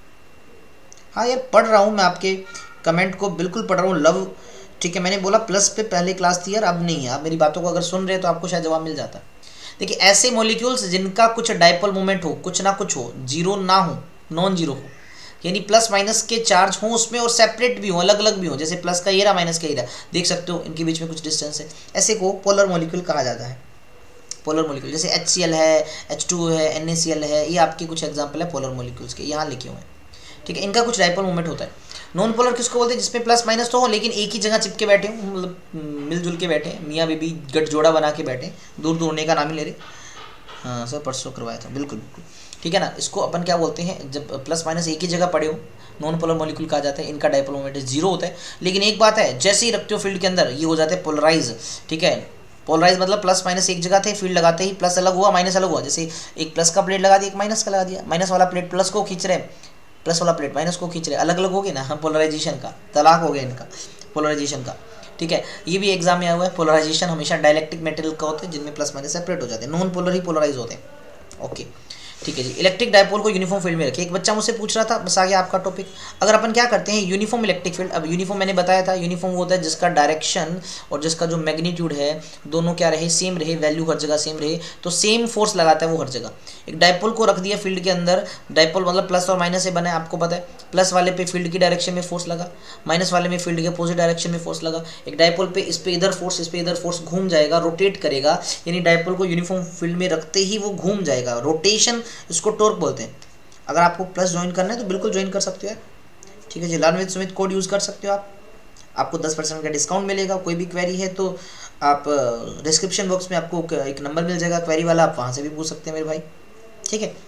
हाँ यार पढ़ रहा हूँ मैं, आपके कमेंट को बिल्कुल पढ़ रहा हूँ, लव, ठीक है। मैंने बोला प्लस पे पहले क्लास थी यार, अब नहीं है। आप मेरी बातों को अगर सुन रहे हैं तो आपको शायद जवाब मिल जाता। देखिए ऐसे मॉलिक्यूल्स जिनका कुछ डाइपोल मोमेंट हो, कुछ ना कुछ हो, जीरो ना हो, नॉन जीरो हो, यानी प्लस माइनस के चार्ज हों उसमें और सेपरेट भी हो, अलग अलग भी हो, जैसे प्लस का ये रहा माइनस का ये रहा, देख सकते हो इनके बीच में कुछ डिस्टेंस है, ऐसे को पोलर मॉलिक्यूल कहा जाता है। पोलर मॉलिक्यूल जैसे HCl है, H2 है, NaCl है, ये आपके कुछ एग्जाम्पल है पोलर मॉलिक्यूल्स के, यहाँ लिखे हुए हैं, ठीक है। इनका कुछ डाइपोल मोमेंट होता है। नॉन पोलर किसको बोलते हैं, जिसमें प्लस माइनस तो हो लेकिन एक ही जगह चिपके बैठे हो, मतलब मिलजुल के बैठे, मियाँ बीबी गठजोड़ा बना के बैठे, दूर दूर होने का नाम ही ले रहे। हाँ सर परसों करवाया था, बिल्कुल बिल्कुल, ठीक है ना। इसको अपन क्या बोलते हैं, जब प्लस माइनस एक ही जगह पड़े हो, नॉन पोलर मॉलिक्यूल कहा जाता है। इनका डाइपोल मोमेंट जीरो होता है, लेकिन एक बात है, जैसे ही रखते हो फील्ड के अंदर ये हो जाते हैं पोलराइज, ठीक है। पोलराइज मतलब प्लस माइनस एक जगह थे, फील्ड लगाते ही प्लस अलग हुआ माइनस अलग हुआ, जैसे एक प्लस का प्लेट लगा दिया, एक माइनस का लगा दिया, माइनस वाला प्लेट प्लस को खींच रहे, प्लस वाला प्लेट माइनस को खींच रहे, अलग अलग हो गए ना, पोलराइजेशन का तलाक हो गया इनका, पोलराइजेशन का, ठीक है। ये भी एग्जाम में आया हुआ है, पोलराइजेशन हमेशा डाइलेक्ट्रिक मेटेरियल का होता है जिनमें प्लस माइनस सेपरेट हो जाते हैं, नॉन पोलर ही पोलराइज होते हैं, ओके ठीक है जी। इलेक्ट्रिक डाइपोल को यूनिफॉर्म फील्ड में रखिए, एक बच्चा मुझसे पूछ रहा था, बस आ गया आपका टॉपिक। अगर अपन क्या करते हैं यूनिफॉर्म इलेक्ट्रिक फील्ड, अब यूनिफॉर्म मैंने बताया था, यूनिफॉर्म वो होता है जिसका डायरेक्शन और जिसका जो मैग्नीट्यूड है दोनों क्या रहे, सेम रहे, वैल्यू हर जगह सेम रहे, तो सेम फोर्स लगाता है वो हर जगह। एक डाइपोल को रख दिया फील्ड के अंदर, डाइपोल मतलब प्लस और माइनस से बना है, आपको पता है, प्लस वाले पे फील्ड की डायरेक्शन में फोर्स लगा, माइनस वाले में फील्ड के अपोजिट डायरेक्शन में फोर्स लगा। एक डाइपोल पे इस पे इधर फोर्स, इस पे इधर फोर्स, घूम जाएगा, रोटेट करेगा, यानी डाइपोल को यूनिफॉर्म फील्ड में रखते ही वो घूम जाएगा, रोटेशन, इसको टॉर्क बोलते हैं। अगर आपको प्लस ज्वाइन करना है तो बिल्कुल ज्वाइन कर सकते हो यार, ठीक है जी। Learn with Sumit code use कर सकते हो आप, आपको 10% का डिस्काउंट मिलेगा। कोई भी क्वेरी है तो आप डिस्क्रिप्शन बॉक्स में आपको एक नंबर मिल जाएगा क्वेरी वाला, आप वहाँ से भी पूछ सकते हैं मेरे भाई, ठीक है।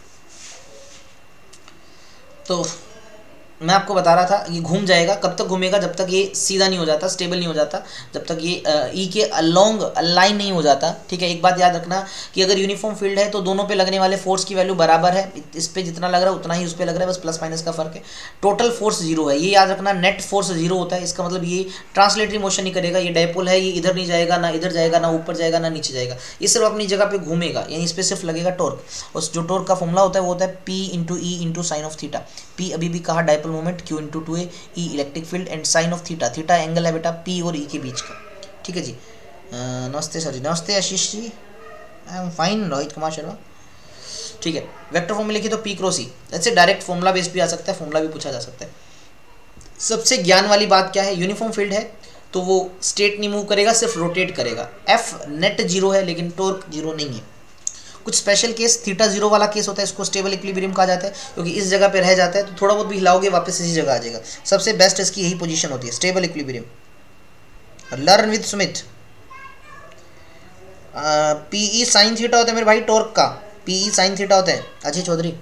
तो मैं आपको बता रहा था ये घूम जाएगा, कब तक घूमेगा, जब तक ये सीधा नहीं हो जाता, स्टेबल नहीं हो जाता, जब तक ये ई के अलोंग अलाइन नहीं हो जाता, ठीक है। एक बात याद रखना कि अगर यूनिफॉर्म फील्ड है तो दोनों पे लगने वाले फोर्स की वैल्यू बराबर है, इस पे जितना लग रहा है उतना ही उस पे लग रहा है, बस प्लस माइनस का फर्क है। टोटल फोर्स जीरो है, ये याद रखना, नेट फोर्स जीरो होता है, इसका मतलब ये ट्रांसलेटरी मोशन नहीं करेगा, ये डाइपोल है, ये इधर नहीं जाएगा, ना इधर जाएगा, ना ऊपर जाएगा, ना नीचे जाएगा, ये सिर्फ अपनी जगह पे घूमेगा, यानी इस पे सिर्फ लगेगा टॉर्क। और जो टॉर्क का फॉर्मूला होता है वो होता है P into E into sine of theta. P अभी भी कहा dipole moment, Q into 2a, E electric field and sine of theta, theta angle है बेटा P और E के बीच का, ठीक है जी। नमस्ते सर जी, नमस्ते Ashish ji, I am fine, Rohit Kumar Sharma, ठीक है। वेक्टर फॉर्मूला लिखिए तो P क्रॉस E, ऐसे डायरेक्ट फॉर्मूला बेस भी आ सकता है, फॉर्मूला भी पूछा जा सकता है। सबसे ज्ञान वाली बात क्या है, यूनिफॉर्म फील्ड है तो वो स्टेट नहीं मूव करेगा, सिर्फ रोटेट करेगा। F नेट जीरो है लेकिन टॉर्क जीरो नहीं है। कुछ स्पेशल केस थीटा जीरो वाला केस होता है, इसको स्टेबल इक्विलिब्रियम कहा जाता है, क्योंकि इस जगह पे रह जाता है तो थोड़ा बहुत भी हिलाओगे वापस इसी जगह आ जाएगा। सबसे बेस्ट इसकी यही पोजीशन होती है, stable equilibrium. Learn with Sumit, PE sine theta होता है मेरे भाई टॉर्क का, PE साइन थीटा होता है। अजय चौधरी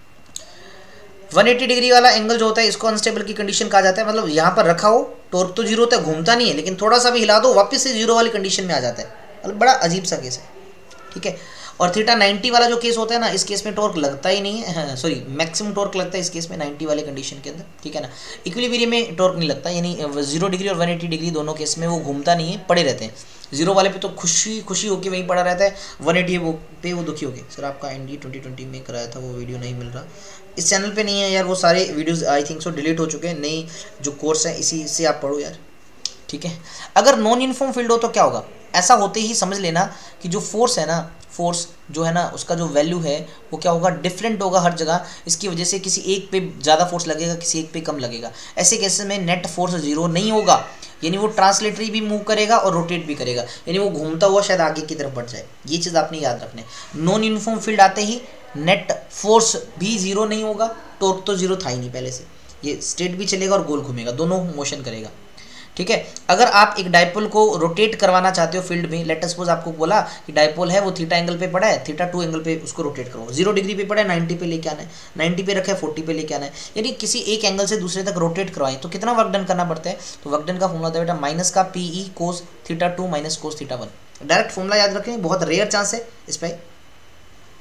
180 डिग्री वाला एंगल जो होता है इसको अनस्टेबल की कंडीशन कहा जाता है, मतलब यहाँ पर रखा हो टॉर्क तो जीरो होता है, घूमता नहीं है, लेकिन थोड़ा सा भी हिला दो वापस से जीरो वाली कंडीशन में आ जाता है, मतलब बड़ा अजीब सा केस है, ठीक है। और थीटा 90 वाला जो केस होता है ना, इस केस में टॉर्क लगता ही नहीं है, सॉरी मैक्सिमम टॉर्क लगता है इस केस में 90 वाले कंडीशन के अंदर, ठीक है ना। इक्विलिब्रियम में टॉर्क नहीं लगता, यानी 0 डिग्री और 180 डिग्री दोनों केस में वो घूमता नहीं है, पड़े रहते हैं। जीरो वाले पे तो खुशी खुशी होकर वहीं पड़ा रहता है, 180 वो पे वो दुखी हो गए। सर आपका ND 2020 में कराया था वो वीडियो नहीं मिल रहा, इस चैनल पे नहीं है यार, वो सारे videos I think so delete हो चुके हैं, नई जो कोर्स है इसी से आप पढ़ो यार, ठीक है। अगर नॉन यूनिफॉर्म फील्ड हो तो क्या होगा, ऐसा होते ही समझ लेना कि जो फोर्स है ना, फोर्स जो है ना उसका जो वैल्यू है वो क्या होगा, डिफरेंट होगा हर जगह। इसकी वजह से किसी एक पे ज़्यादा फोर्स लगेगा, किसी एक पे कम लगेगा। ऐसे केसेस में नेट फोर्स जीरो नहीं होगा, यानी वो ट्रांसलेटरी भी मूव करेगा और रोटेट भी करेगा, यानी वो घूमता हुआ शायद आगे की तरफ बढ़ जाए। ये चीज़ आपने याद रखना है। नॉन यूनिफॉर्म फील्ड आते ही नेट फोर्स भी जीरो नहीं होगा, टॉर्क तो जीरो था ही नहीं पहले से, ये स्ट्रेट भी चलेगा और गोल घूमेगा, दोनों मोशन करेगा, ठीक है। अगर आप एक डाइपोल को रोटेट करवाना चाहते हो फील्ड में, लेट सपोज आपको बोला कि डाइपोल है वो थीटा एंगल पे पड़ा है, थीटा 2 एंगल पे उसको रोटेट करो, 0 डिग्री पे पड़ा है 90 पे लेके आना है, 90 पे रखा है 40 पे लेके आना है, यानी किसी एक एंगल से दूसरे तक रोटेट करवाएं तो कितना वर्क डन करना पड़ता है, तो वर्क डन का फॉर्मूला होता है बेटा माइनस का PE cos theta 2 minus cos theta 1। Direct formula याद रखें, बहुत रेयर चांस है इस पर,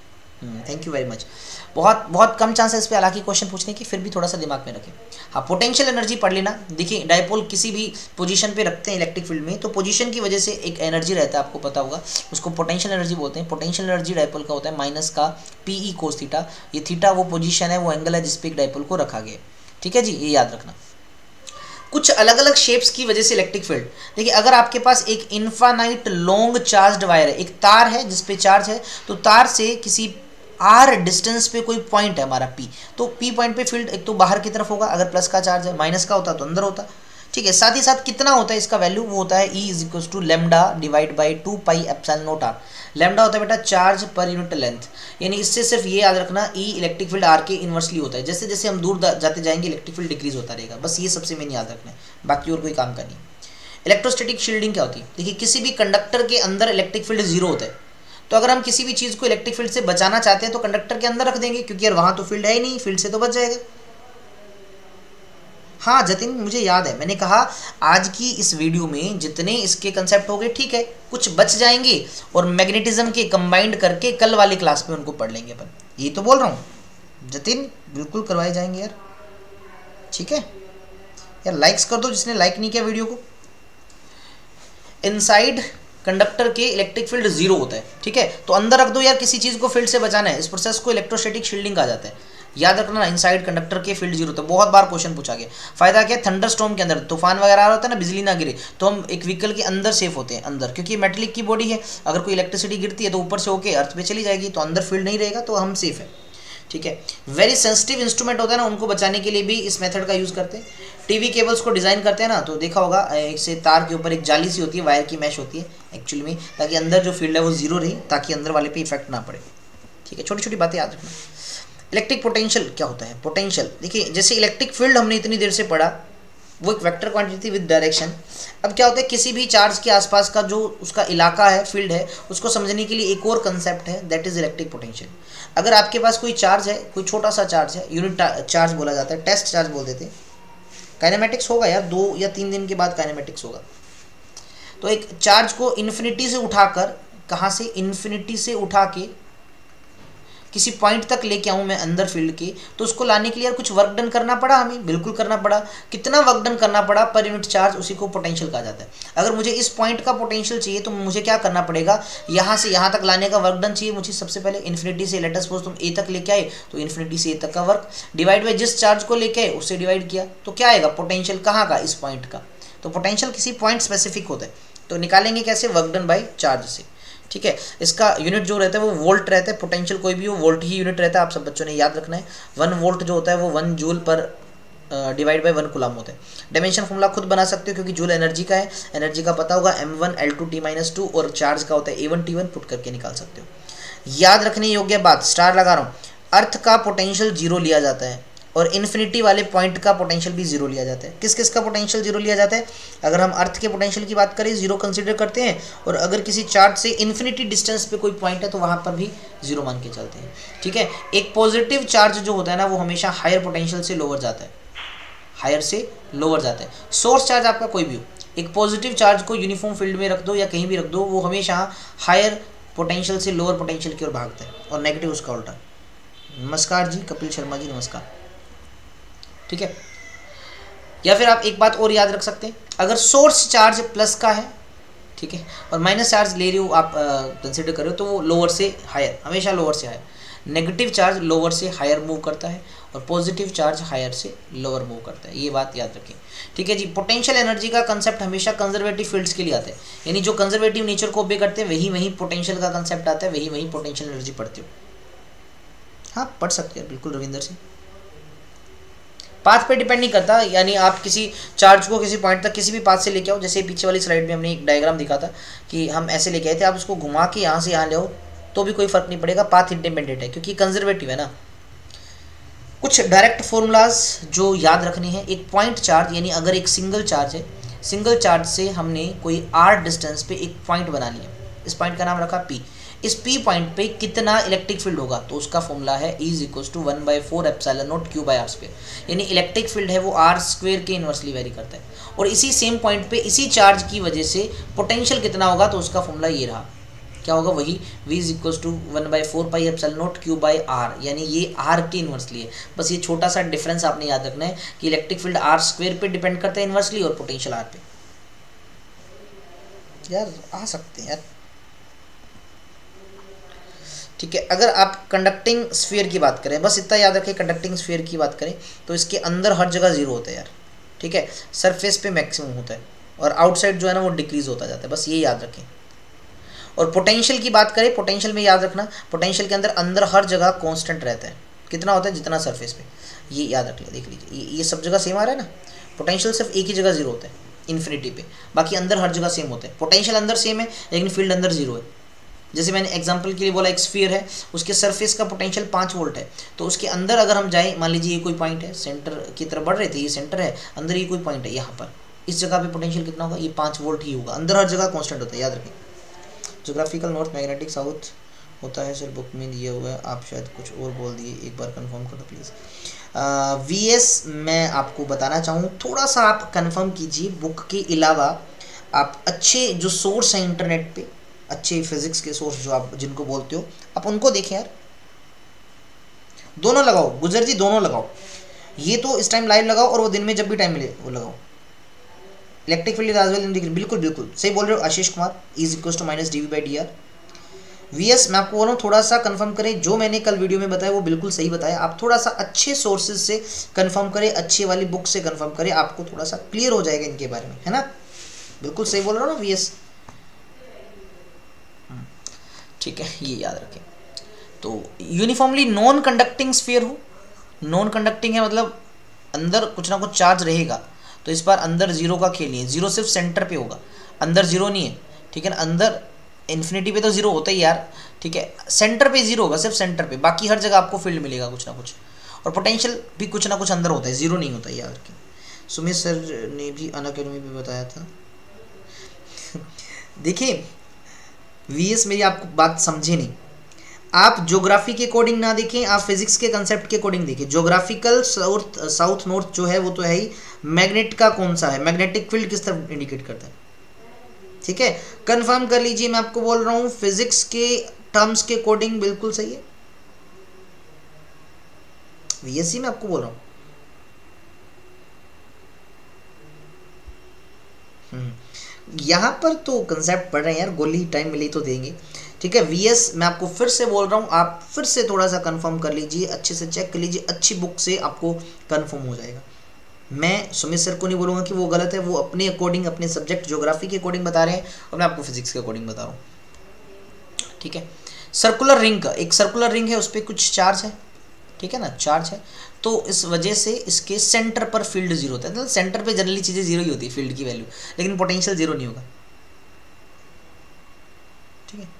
थैंक यू वेरी मच। बहुत बहुत कम चांस है इस पर हालांकि क्वेश्चन पूछने की, फिर भी थोड़ा सा दिमाग में रखें। हाँ, पोटेंशियल एनर्जी पढ़ लेना। देखिए डायपोल किसी भी पोजीशन पे रखते हैं इलेक्ट्रिक फील्ड में, तो पोजीशन की वजह से एक एनर्जी रहता है, आपको पता होगा, उसको पोटेंशियल एनर्जी बोलते हैं। पोटेंशियल एनर्जी डायपोल का होता है माइनस का पीई कोस थीटा। ये थीटा वो पोजीशन है, वो एंगल है जिसपे एक डायपोल को रखा गया। ठीक है जी, ये याद रखना। कुछ अलग अलग शेप्स की वजह से इलेक्ट्रिक फील्ड, देखिए अगर आपके पास एक इनफाइनाइट लॉन्ग चार्ज्ड वायर है, एक तार है जिसपे चार्ज है, तो तार से किसी आर डिस्टेंस पे कोई पॉइंट है हमारा पी, तो पी पॉइंट पे फील्ड एक तो बाहर की तरफ होगा अगर प्लस का चार्ज है, माइनस का होता तो अंदर होता। ठीक है, साथ ही साथ कितना होता है इसका वैल्यू, वो होता है E is equal to lambda divide by 2 pi epsilon naught r. Lambda होता है बेटा चार्ज पर यूनिट लेंथ, यानी इससे सिर्फ ये याद रखना E इलेक्ट्रिक फील्ड आर के इन्वर्सली होता है। जैसे जैसे हम दूर जाते जाएंगे इलेक्ट्रिक फील्ड डिक्रीज होता रहेगा, बस ये सबसे मेन याद रखना है, बाकी और कोई काम का नहीं। इलेक्ट्रोस्टैटिक शील्डिंग क्या होती है, देखिए किसी भी कंडक्टर के अंदर इलेक्ट्रिक फील्ड जीरो होता है, तो अगर हम किसी भी चीज़ को इलेक्ट्रिक फील्ड से बचाना चाहते हैं तो कंडक्टर के अंदर रख देंगे, क्योंकि यार वहाँ तो फील्ड है ही नहीं, फील्ड से तो बच जाएगा। हाँ जतिन, मुझे याद है मैंने कहा आज की इस वीडियो में जितने इसके कंसेप्ट हो गए ठीक है, कुछ बच जाएंगे और मैग्नेटिज्म के कंबाइंड करके कल वाली क्लास में उनको पढ़ लेंगे अपन, ये तो बोल रहा हूँ जतिन, बिल्कुल करवाए जाएंगे यार। ठीक है यार, लाइक्स कर दो जिसने लाइक नहीं किया वीडियो को। इनसाइड कंडक्टर के इलेक्ट्रिक फील्ड जीरो होता है, ठीक है, तो अंदर रख दो यार, किसी चीज़ को फील्ड से बचाना है, इस प्रोसेस को इलेक्ट्रोस्टैटिक शील्डिंग कहा जाता है। याद रखना इनसाइड कंडक्टर के फील्ड जीरो होता है, बहुत बार क्वेश्चन पूछा गया। फायदा क्या है, थंडर स्टॉर्म के अंदर तूफान वगैरह आ रहा होता है ना, बिजली ना गिरे, तो हम एक व्हीकल के अंदर सेफ होते हैं अंदर, क्योंकि मेटलिक की बॉडी है, अगर कोई इलेक्ट्रिसिटी गिरती है तो ऊपर से होके अर्थ पे चली जाएगी, तो अंदर फील्ड नहीं रहेगा, तो हम सेफ है। ठीक है, वेरी सेंसिटिव इंस्ट्रूमेंट होता है ना, उनको बचाने के लिए भी इस मेथड का यूज़ करते हैं। टीवी केबल्स को डिज़ाइन करते हैं ना, तो देखा होगा एक से तार के ऊपर एक जाली सी होती है, वायर की मैश होती है एक्चुअली में, ताकि अंदर जो फील्ड है वो जीरो रहे, ताकि अंदर वाले पे इफेक्ट ना पड़े। ठीक है, छोटी छोटी बातें याद रखना। इलेक्ट्रिक पोटेंशियल क्या होता है, पोटेंशियल देखिए जैसे इलेक्ट्रिक फील्ड हमने इतनी देर से पढ़ा, वो एक वेक्टर क्वांटिटी विद डायरेक्शन। अब क्या होता है, किसी भी चार्ज के आसपास का जो उसका इलाका है, फील्ड है, उसको समझने के लिए एक और कंसेप्ट है, दैट इज इलेक्ट्रिक पोटेंशियल। अगर आपके पास कोई चार्ज है, कोई छोटा सा चार्ज है, यूनिट चार्ज बोला जाता है, टेस्ट चार्ज बोल देते हैं, काइनेमेटिक्स होगा यार, 2 या 3 दिन के बाद काइनेमेटिक्स होगा। तो एक चार्ज को इन्फिनिटी से उठाकर, कहाँ से, इन्फिनिटी से उठा के किसी पॉइंट तक लेके आऊँ मैं अंदर फील्ड के, तो उसको लाने के लिए यार कुछ वर्क डन करना पड़ा, हमें बिल्कुल करना पड़ा। कितना वर्क डन करना पड़ा पर यूनिट चार्ज, उसी को पोटेंशियल कहा जाता है। अगर मुझे इस पॉइंट का पोटेंशियल चाहिए तो मुझे क्या करना पड़ेगा, यहाँ से यहाँ तक लाने का वर्क डन चाहिए मुझे। सबसे पहले इन्फिनिटी से, लेट अस सपोज तुम ए तक लेके आए, तो इन्फिनिटी से ए तक का वर्क डिवाइड बाई जिस चार्ज को लेके आए उससे डिवाइड किया, तो क्या आएगा पोटेंशियल, कहाँ का, इस पॉइंट का। तो पोटेंशियल किसी पॉइंट स्पेसिफिक होता है, तो निकालेंगे कैसे, वर्क डन बाई चार्ज से। ठीक है, इसका यूनिट जो रहता है वो वोल्ट रहता है, पोटेंशियल कोई भी हो वोल्ट ही यूनिट रहता है, आप सब बच्चों ने याद रखना है। 1 वोल्ट जो होता है वो 1 जूल पर डिवाइड बाई 1 कूलम होता है। डायमेंशन फॉर्मूला खुद बना सकते हो, क्योंकि जूल एनर्जी का है, एनर्जी का पता होगा m1 L2T-2, और चार्ज का होता है A1 T1, पुट करके निकाल सकते हो। याद रखने योग्य बात, स्टार लगा रहा हूँ, अर्थ का पोटेंशियल जीरो लिया जाता है और इन्फिनिटी वाले पॉइंट का पोटेंशियल भी जीरो लिया जाता है। किस किस का पोटेंशियल जीरो लिया जाता है, अगर हम अर्थ के पोटेंशियल की बात करें जीरो कंसीडर करते हैं, और अगर किसी चार्ज से इन्फिनिटी डिस्टेंस पे कोई पॉइंट है तो वहाँ पर भी जीरो मान के चलते हैं। ठीक है, एक पॉजिटिव चार्ज जो होता है ना, वो हमेशा हायर पोटेंशियल से लोअर जाता है, हायर से लोअर जाता है। सोर्स चार्ज आपका कोई भी हो, एक पॉजिटिव चार्ज को यूनिफॉर्म फील्ड में रख दो या कहीं भी रख दो, वो हमेशा हायर पोटेंशियल से लोअर पोटेंशियल की ओर भागता है, और नेगेटिव उसका उल्टा। नमस्कार जी, कपिल शर्मा जी नमस्कार। ठीक है, या फिर आप एक बात और याद रख सकते हैं, अगर सोर्स चार्ज प्लस का है, ठीक है, और माइनस चार्ज ले रही हो आप कंसिडर कर रहे हो, तो वो लोअर से हायर, हमेशा लोअर से हायर। नेगेटिव चार्ज लोअर से हायर मूव करता है और पॉजिटिव चार्ज हायर से लोअर मूव करता है, ये बात याद रखें। ठीक है जी, पोटेंशियल एनर्जी का कंसेप्ट हमेशा कंजर्वेटिव फील्ड्स के लिए आता है, यानी जो कंजर्वेटिव नेचर को ओबे करते हैं वही पोटेंशियल का कंसेप्ट आता है, वही पोटेंशियल एनर्जी पढ़ते हो। हाँ पढ़ सकते हैं बिल्कुल रविंदर सिंह। पाथ पे डिपेंड नहीं करता, यानी आप किसी चार्ज को किसी पॉइंट तक किसी भी पाथ से लेके आओ, जैसे पीछे वाली स्लाइड में हमने एक डायग्राम दिखा था कि हम ऐसे लेके आए थे, आप उसको घुमा के यहाँ से यहाँ ले आओ तो भी कोई फर्क नहीं पड़ेगा, पाथ इंडिपेंडेंट है क्योंकि कंजर्वेटिव है ना। कुछ डायरेक्ट फॉर्मूलाज जो याद रखने हैं, एक पॉइंट चार्ज, यानी अगर एक सिंगल चार्ज है, सिंगल चार्ज से हमने कोई r डिस्टेंस पे एक पॉइंट बना लिया, इस पॉइंट का नाम रखा P, इस P पॉइंट पे कितना इलेक्ट्रिक फील्ड होगा, तो उसका फॉर्मूला है E = 1/4 एप्सिलॉन नॉट Q/r², यानी इलेक्ट्रिक फील्ड है वो r² के इन्वर्सली वेरी करता है, और इसी सेम पॉइंट पे इसी चार्ज की वजह से पोटेंशियल कितना होगा, तो उसका फॉर्मूला ये रहा, क्या होगा, वही v is equal to 1/4πε0 q/r, यानी ये r के इन्वर्सली है। बस ये छोटा सा डिफरेंस आपने याद रखना है कि इलेक्ट्रिक फील्ड r² पे डिपेंड करता है इन्वर्सली और पोटेंशियल r पे। यार आ सकते हैं यार, ठीक है। अगर आप कंडक्टिंग स्फीयर की बात करें, बस इतना याद रखें, कंडक्टिंग स्फीयर की बात करें तो इसके अंदर हर जगह जीरो होता है यार, ठीक है। सरफेस पे मैक्सिमम होता है और आउटसाइड जो है ना वो डिक्रीज होता जाता है, बस ये याद रखें। और पोटेंशियल की बात करें, पोटेंशियल में याद रखना, पोटेंशियल के अंदर हर जगह कांस्टेंट रहता है, कितना होता है, जितना सरफेस पे, ये याद रख लिया। देख लीजिए ये सब जगह सेम आ रहा है ना, पोटेंशियल सिर्फ एक ही जगह जीरो होता है इन्फिनिटी पे, बाकी अंदर हर जगह सेम होता है। पोटेंशियल अंदर सेम है लेकिन फील्ड अंदर जीरो है। जैसे मैंने एग्जांपल के लिए बोला, एक स्फीयर है, उसके सरफेस का पोटेंशियल 5 वोल्ट है, तो उसके अंदर अगर हम जाएं, मान लीजिए ये कोई पॉइंट है, सेंटर की तरफ बढ़ रहे थे, ये सेंटर है, अंदर ये कोई पॉइंट है, यहाँ पर इस जगह पे पोटेंशियल कितना होगा, ये 5 वोल्ट ही होगा। अंदर हर जगह कांस्टेंट होता है, याद रखें। ज्योग्राफिकल नॉर्थ मैग्नेटिक साउथ होता है सर, बुक में दिया हुआ है, आप शायद कुछ और बोल दिए, एक बार कंफर्म करो प्लीज़। VS मैं आपको बताना चाहूँ, थोड़ा सा आप कंफर्म कीजिए, बुक के अलावा आप अच्छे जो सोर्स हैं इंटरनेट पे, अच्छे फिजिक्स के सोर्स जो आप जिनको बोलते हो, आप उनको देखें यार, दोनों लगाओ गुजर जी, दोनों लगाओ। ये तो इस टाइम लाइव लगाओ और वो दिन में जब भी टाइम मिले वो लगाओ। Electric field as well in degree, बिल्कुल बिल्कुल सही बोल रहे हो Ashish Kumar, is equal to -dv/dr। VS मैं आपको बोल रहा हूँ, थोड़ा सा कंफर्म करें, जो मैंने कल वीडियो में बताया वो बिल्कुल सही बताया, आप थोड़ा सा अच्छे सोर्सेज से कंफर्म करें, अच्छी वाली बुक से कंफर्म करें, आपको थोड़ा सा क्लियर हो जाएगा इनके बारे में, है ना। बिल्कुल सही बोल रहा हूँ ना VS, ठीक है, ये याद रखें। तो यूनिफॉर्मली नॉन कंडक्टिंग स्फीयर हो, नॉन कंडक्टिंग है मतलब अंदर कुछ ना कुछ चार्ज रहेगा, तो इस बार अंदर जीरो का खेल नहीं है, जीरो सिर्फ सेंटर पे होगा, अंदर जीरो नहीं है, ठीक है ना। अंदर इन्फिनिटी पे तो जीरो होता ही यार, ठीक है, सेंटर पे जीरो होगा, सिर्फ सेंटर पे, बाकी हर जगह आपको फील्ड मिलेगा कुछ ना कुछ, और पोटेंशियल भी कुछ ना कुछ अंदर होता है, जीरो नहीं होता, याद रखें। सुमित सर ने भी अनअकैडमी पे बताया था। देखिए VS मेरी आपको बात समझे नहीं, आप ज्योग्राफी के अकॉर्डिंग ना देखें, आप फिजिक्स के कंसेप्ट के अकॉर्डिंग देखें। ज्योग्राफिकल साउथ नॉर्थ जो है वो तो है ही, मैग्नेट का कौन सा है, मैग्नेटिक फील्ड किस तरफ इंडिकेट करता है, ठीक है, कंफर्म कर लीजिए। मैं आपको बोल रहा हूँ फिजिक्स के टर्म्स के अकॉर्डिंग बिल्कुल सही है, VSC मैं आपको बोल रहा हूँ। यहाँ पर तो कंसेप्ट पढ़ रहे हैं यार, गोली टाइम मिली तो देंगे, ठीक है। VS मैं आपको फिर से बोल रहा हूँ, आप फिर से थोड़ा सा कंफर्म कर लीजिए, अच्छे से चेक कर लीजिए, अच्छी बुक से आपको कंफर्म हो जाएगा। मैं सुमित सर को नहीं बोलूँगा कि वो गलत है, वो अपने अकॉर्डिंग, अपने सब्जेक्ट ज्योग्राफी के अकॉर्डिंग बता रहे हैं, और मैं आपको फिजिक्स के अकॉर्डिंग बता रहा हूँ, ठीक है। सर्कुलर रिंग का, एक सर्कुलर रिंग है, उस पर कुछ चार्ज है, ठीक है ना, चार्ज है, तो इस वजह से इसके सेंटर पर फील्ड जीरो होता है, मतलब सेंटर पे जनरली चीज़ें जीरो ही होती है फील्ड की वैल्यू, लेकिन पोटेंशियल जीरो नहीं होगा, ठीक है।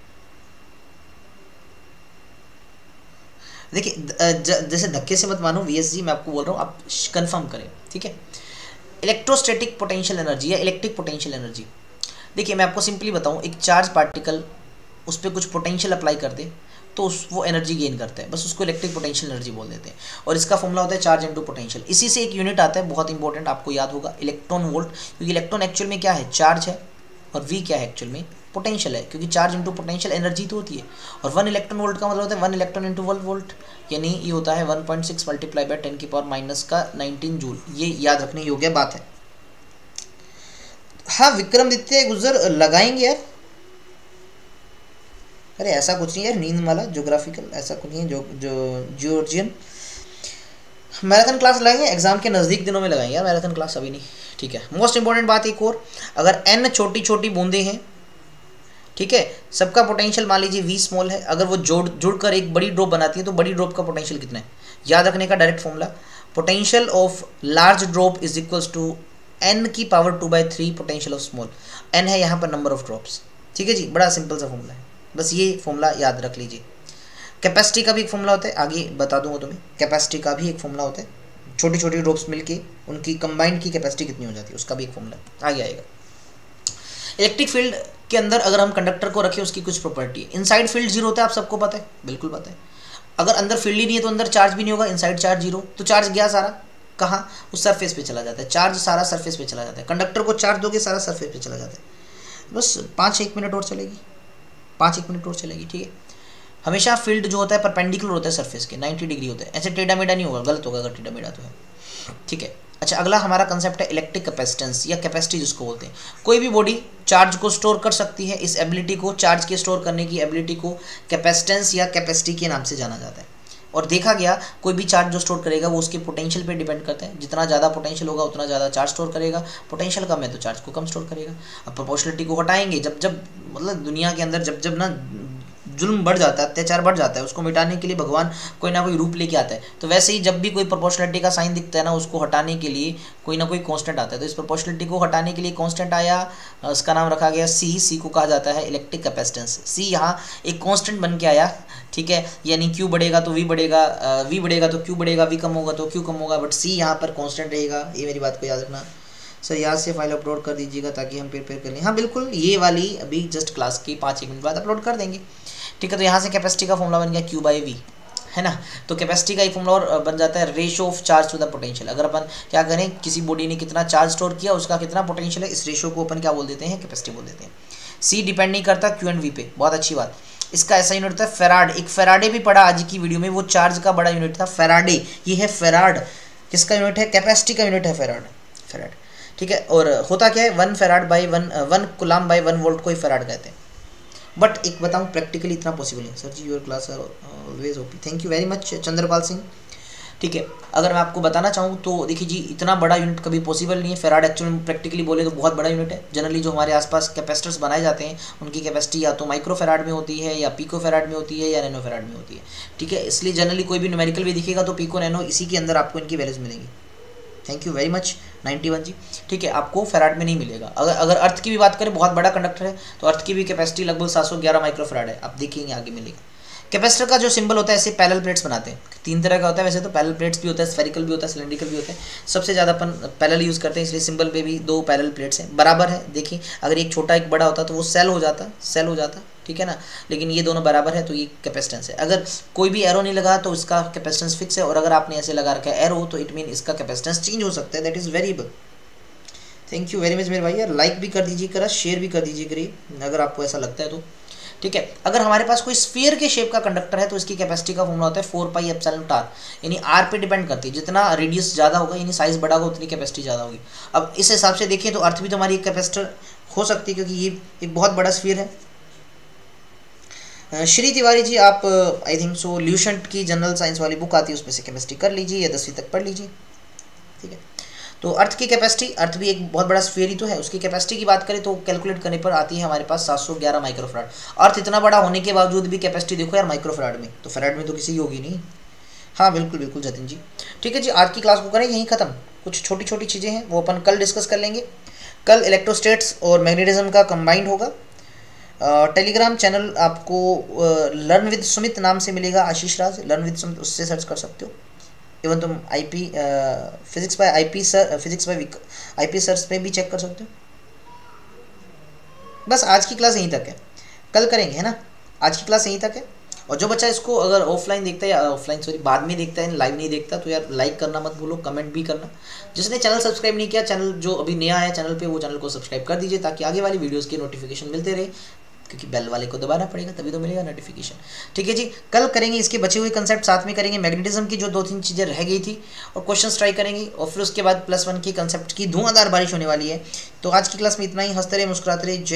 देखिए जैसे धक्के से मत मानो VSG, मैं आपको बोल रहा हूँ, आप कंफर्म करें, ठीक है। इलेक्ट्रोस्टैटिक पोटेंशियल एनर्जी या इलेक्ट्रिक पोटेंशियल एनर्जी, देखिए मैं आपको सिंपली बताऊँ, एक चार्ज पार्टिकल उस पर कुछ पोटेंशियल अप्लाई कर दे तो वो एनर्जी गेन करता है, बस उसको इलेक्ट्रिक पोटेंशियल एनर्जी बोल देते हैं, और इसका फॉर्मूला होता है चार्ज इनटू पोटेंशियल। इसी से एक यूनिट आता है बहुत इंपॉर्टेंट, आपको याद होगा, इलेक्ट्रॉन वोल्ट, क्योंकि इलेक्ट्रॉन एक्चुअल में क्या है, चार्ज है, और V क्या है एक्चुअल में, पोटेंशियल है, क्योंकि चार्ज इंटू पोटेंशियल एनर्जी तो होती है, और 1 इलेक्ट्रॉन वोल्ट का मतलब होता है 1 इलेक्ट्रॉन इंटू 1 वोल्ट, यानी ये होता है 1.6 मल्टीप्लाई बाय 10⁻⁻⁻19 जूल, ये याद रखने योग्य बात है। हाँ विक्रमादित्य गुजर लगाएंगे यार, अरे ऐसा कुछ नहीं यार, नींद वाला ज्योग्राफिकल ऐसा कुछ नहीं है, जो जॉर्जियन मैराथन क्लास लगाएंगे, एग्जाम के नज़दीक दिनों में लगाएंगे यार मैराथन क्लास, अभी नहीं, ठीक है। मोस्ट इंपॉर्टेंट बात एक और, अगर n छोटी छोटी बूंदे हैं, ठीक है, सबका पोटेंशियल मान लीजिए V स्मॉल है, अगर वो जुड़कर एक बड़ी ड्रॉप बनाती है तो बड़ी ड्रॉप का पोटेंशियल कितना है, याद रखने का direct formula, potential of large drop is equals to n⁻2/3 potential of small, n है यहाँ पर नंबर ऑफ ड्रॉप्स, ठीक है जी, बड़ा सिंपल सा फॉर्मूला है, बस ये फॉर्मूला याद रख लीजिए। कैपेसिटी का भी एक फॉर्मूला होता है, आगे बता दूंगा तुम्हें, कैपेसिटी का भी एक फॉर्मूला होता है, छोटी छोटी ड्रॉप्स मिलके उनकी कंबाइंड की कैपेसिटी कितनी हो जाती है, उसका भी एक फॉर्मूला आगे आएगा। इलेक्ट्रिक फील्ड के अंदर अगर हम कंडक्टर को रखें, उसकी कुछ प्रॉपर्टी है, इनसाइड फील्ड जीरो होता है, आप सबको पता है, बिल्कुल पता है। अगर अंदर फील्ड ही नहीं है तो अंदर चार्ज भी नहीं होगा, इनसाइड चार्ज जीरो, तो चार्ज गया सारा कहाँ, उस सरफेस पे चला जाता है, चार्ज सारा सरफेस पे चला जाता है, कंडक्टर को चार्ज दोगे सारा सरफेस पे चला जाता है। बस 5-1 मिनट और चलेगी, 5 मिनट और चलेगी, ठीक है। हमेशा फील्ड जो होता है परपेंडिकुलर होता है सरफेस के, 90 डिग्री होता है, ऐसे टेढ़ा मेढ़ा नहीं होगा, गलत होगा अगर टेढ़ा मेढ़ा तो है, ठीक है। अच्छा, अगला हमारा कंसेप्ट है इलेक्ट्रिक कैपेसिटेंस या कैपेसिटी जिसको बोलते हैं। कोई भी बॉडी चार्ज को स्टोर कर सकती है, इस एबिलिटी को, चार्ज के स्टोर करने की एबिलिटी को कैपेसिटेंस या कैपेसिटी के नाम से जाना जाता है। और देखा गया कोई भी चार्ज जो स्टोर करेगा वो उसके पोटेंशियल पे डिपेंड करता है, जितना ज़्यादा पोटेंशियल होगा उतना ज़्यादा चार्ज स्टोर करेगा, पोटेंशियल कम है तो चार्ज को कम स्टोर करेगा। अब प्रोपोर्शनलिटी को हटाएंगे, जब मतलब दुनिया के अंदर जब ना जुल्म बढ़ जाता है, अत्याचार बढ़ जाता है, उसको मिटाने के लिए भगवान कोई ना कोई रूप लेके आता है। तो वैसे ही जब भी कोई प्रोपोर्शनलिटी का साइन दिखता है ना, उसको हटाने के लिए कोई ना कोई कांस्टेंट आता है। तो इस प्रोपोर्शनलिटी को हटाने के लिए कांस्टेंट आया, उसका नाम रखा गया सी को कहा जाता है इलेक्ट्रिक कैपेसिटेंस। सी यहाँ एक कांस्टेंट बन के आया, ठीक है, यानी क्यू बढ़ेगा तो वी बढ़ेगा, वी बढ़ेगा तो क्यू बढ़ेगा, वी कम होगा तो क्यू कम होगा, बट सी यहाँ पर कांस्टेंट रहेगा। ये मेरी बात को याद रखना। सर याद से फाइल अपलोड कर दीजिएगा ताकि हम प्रिपेयर कर लें। हाँ बिल्कुल, ये वाली अभी जस्ट क्लास की 5 मिनट बाद अपलोड कर देंगे, ठीक है। तो यहाँ से कैपेसिटी का फॉर्मूला बन गया Q बाई वी, है ना। तो कैपेसिटी का एक फॉर्मूला और बन जाता है ratio of charge to the potential. अगर अपन क्या करें, किसी बॉडी ने कितना चार्ज स्टोर किया, उसका कितना पोटेंशियल है, इस रेशो को अपन क्या बोल देते हैं, कैपेसिटी बोल देते हैं। सी डिपेंड नहीं करता Q एंड V पे, बहुत अच्छी बात। इसका ऐसा यूनिट होता है फेराड। एक फेराडे भी पढ़ा आज की वीडियो में, वो चार्ज का बड़ा यूनिट था फेराडे। ये है फेराड, किसका यूनिट है, कैपेसिटी का यूनिट है फेराड, ठीक है। और होता क्या है, 1 farad by 1 coulomb by 1 volt को ही फेराड कहते हैं। बट एक बताऊं, प्रैक्टिकली इतना पॉसिबल है। सर जी your class are always OP, thank you very much Chandrapal Singh, ठीक है। अगर मैं आपको बताना चाहूँ तो देखिए जी, इतना बड़ा यूनिट कभी पॉसिबल नहीं है। फेराड एक्चुअली प्रैक्टिकली बोले तो बहुत बड़ा यूनिट है। जनरली जो हमारे आसपास कैपेसिटर्स बनाए जाते हैं उनकी कैपेसिटी या तो माइक्रो फेराड में होती है, या पिको फेराड में होती है, या नैनो फेराड में होती है, ठीक है। इसलिए जनरली कोई भी न्यूमेरिकल भी दिखेगा तो पिको नैनो इसी के अंदर आपको इनकी वैल्यूज मिलेंगी। थैंक यू वेरी मच 91 जी, ठीक है। आपको फेराड में नहीं मिलेगा। अगर अर्थ की भी बात करें, बहुत बड़ा कंडक्टर है तो अर्थ की भी कैपेसिटी लगभग 711 माइक्रोफेराड है, आप देखेंगे आगे मिलेगा। कैपेसिटर का जो सिंबल होता है, ऐसे पैरेलल प्लेट्स बनाते हैं, 3 तरह का होता है वैसे तो, पैरेलल प्लेट्स भी होता है, स्फेरिकल भी होता है, सिलेंड्रिकल भी होता है। सबसे ज़्यादा अपन पैरेलल यूज़ करते हैं, इसलिए सिंबल पे भी 2 पैरेलल प्लेट्स हैं, बराबर है। देखिए अगर एक छोटा एक बड़ा होता तो वो सेल हो जाता, ठीक है ना, लेकिन ये दोनों बराबर है तो ये कैपेसिटेंस है। अगर कोई भी एरो नहीं लगा तो इसका कैपेसिटेंस फिक्स है, और अगर आपने ऐसे लगा रखा है एरो तो इट मीन इसका कैपेसिटेंस चेंज हो सकता है, that is variable. Thank you very much मेरे भाई, यार लाइक भी कर दीजिए करा, शेयर भी कर दीजिए करिए अगर आपको ऐसा लगता है तो, ठीक है। अगर हमारे पास कोई स्फीयर के शेप का कंडक्टर है तो इसकी कैपेसिटी का फॉर्मूला होता है 4 पाई एप्सिलॉन आर, यानी आर पे डिपेंड करती है। जितना रेडियस ज़्यादा होगा यानी साइज बड़ा होगा उतनी कैपेसिटी ज़्यादा होगी। अब इस हिसाब से देखिए तो अर्थ भी तो हमारी एक कैपेसिटर हो सकती है, क्योंकि ये एक बहुत बड़ा स्फीयर है। श्री तिवारी जी, आप आई थिंक सो ल्यूसेंट की जनरल साइंस वाली बुक आती है उसमें से केमिस्ट्री कर लीजिए या 10वीं तक पढ़ लीजिए, ठीक है। तो अर्थ की कैपेसिटी, अर्थ भी एक बहुत बड़ा स्फीयर ही तो है, उसकी कैपेसिटी की बात करें तो कैलकुलेट करने पर आती है हमारे पास 711 माइक्रोफेराड। अर्थ इतना बड़ा होने के बावजूद भी कैपेसिटी देखो यार माइक्रोफेराड में, तो फेराड में तो किसी की होगी नहीं। हाँ बिल्कुल बिल्कुल जतिन जी, ठीक है जी। आज की क्लास को करें यहीं ख़त्म। कुछ छोटी छोटी चीज़ें हैं वो अपन कल डिस्कस कर लेंगे। कल इलेक्ट्रोस्टेट्स और मैग्नेटिज्म का कंबाइंड होगा। टेलीग्राम चैनल आपको लर्न विद सुमित नाम से मिलेगा, आशीष राज, लर्न विद सुमित, उससे सर्च कर सकते हो। इवन तुम IP physics by IP search पे भी चेक कर सकते हो। बस आज की क्लास यहीं तक है, कल करेंगे, है ना। आज की क्लास यहीं तक है। और जो बच्चा इसको अगर ऑफलाइन देखता है या ऑफलाइन सॉरी बाद में देखता है, लाइव नहीं देखता, तो यार लाइक करना मत भूलो, कमेंट भी करना। जिसने चैनल सब्सक्राइब नहीं किया, चैनल जो अभी नया है चैनल पे, वो चैनल को सब्सक्राइब कर दीजिए ताकि आगे वाली वीडियोज़ के नोटिफिकेशन मिलते रहे, क्योंकि बेल वाले को दबाना पड़ेगा तभी तो मिलेगा नोटिफिकेशन, ठीक है जी। कल करेंगे इसके बचे हुए कंसेप्ट, साथ में करेंगे मैग्नेटिज्म की जो 2-3 चीज़ें रह गई थी और क्वेश्चंस ट्राई करेंगे, और फिर उसके बाद +1 की कंसेप्ट की धुआंधार बारिश होने वाली है। तो आज की क्लास में इतना ही। हंसते रहे, मुस्कुराते रहे।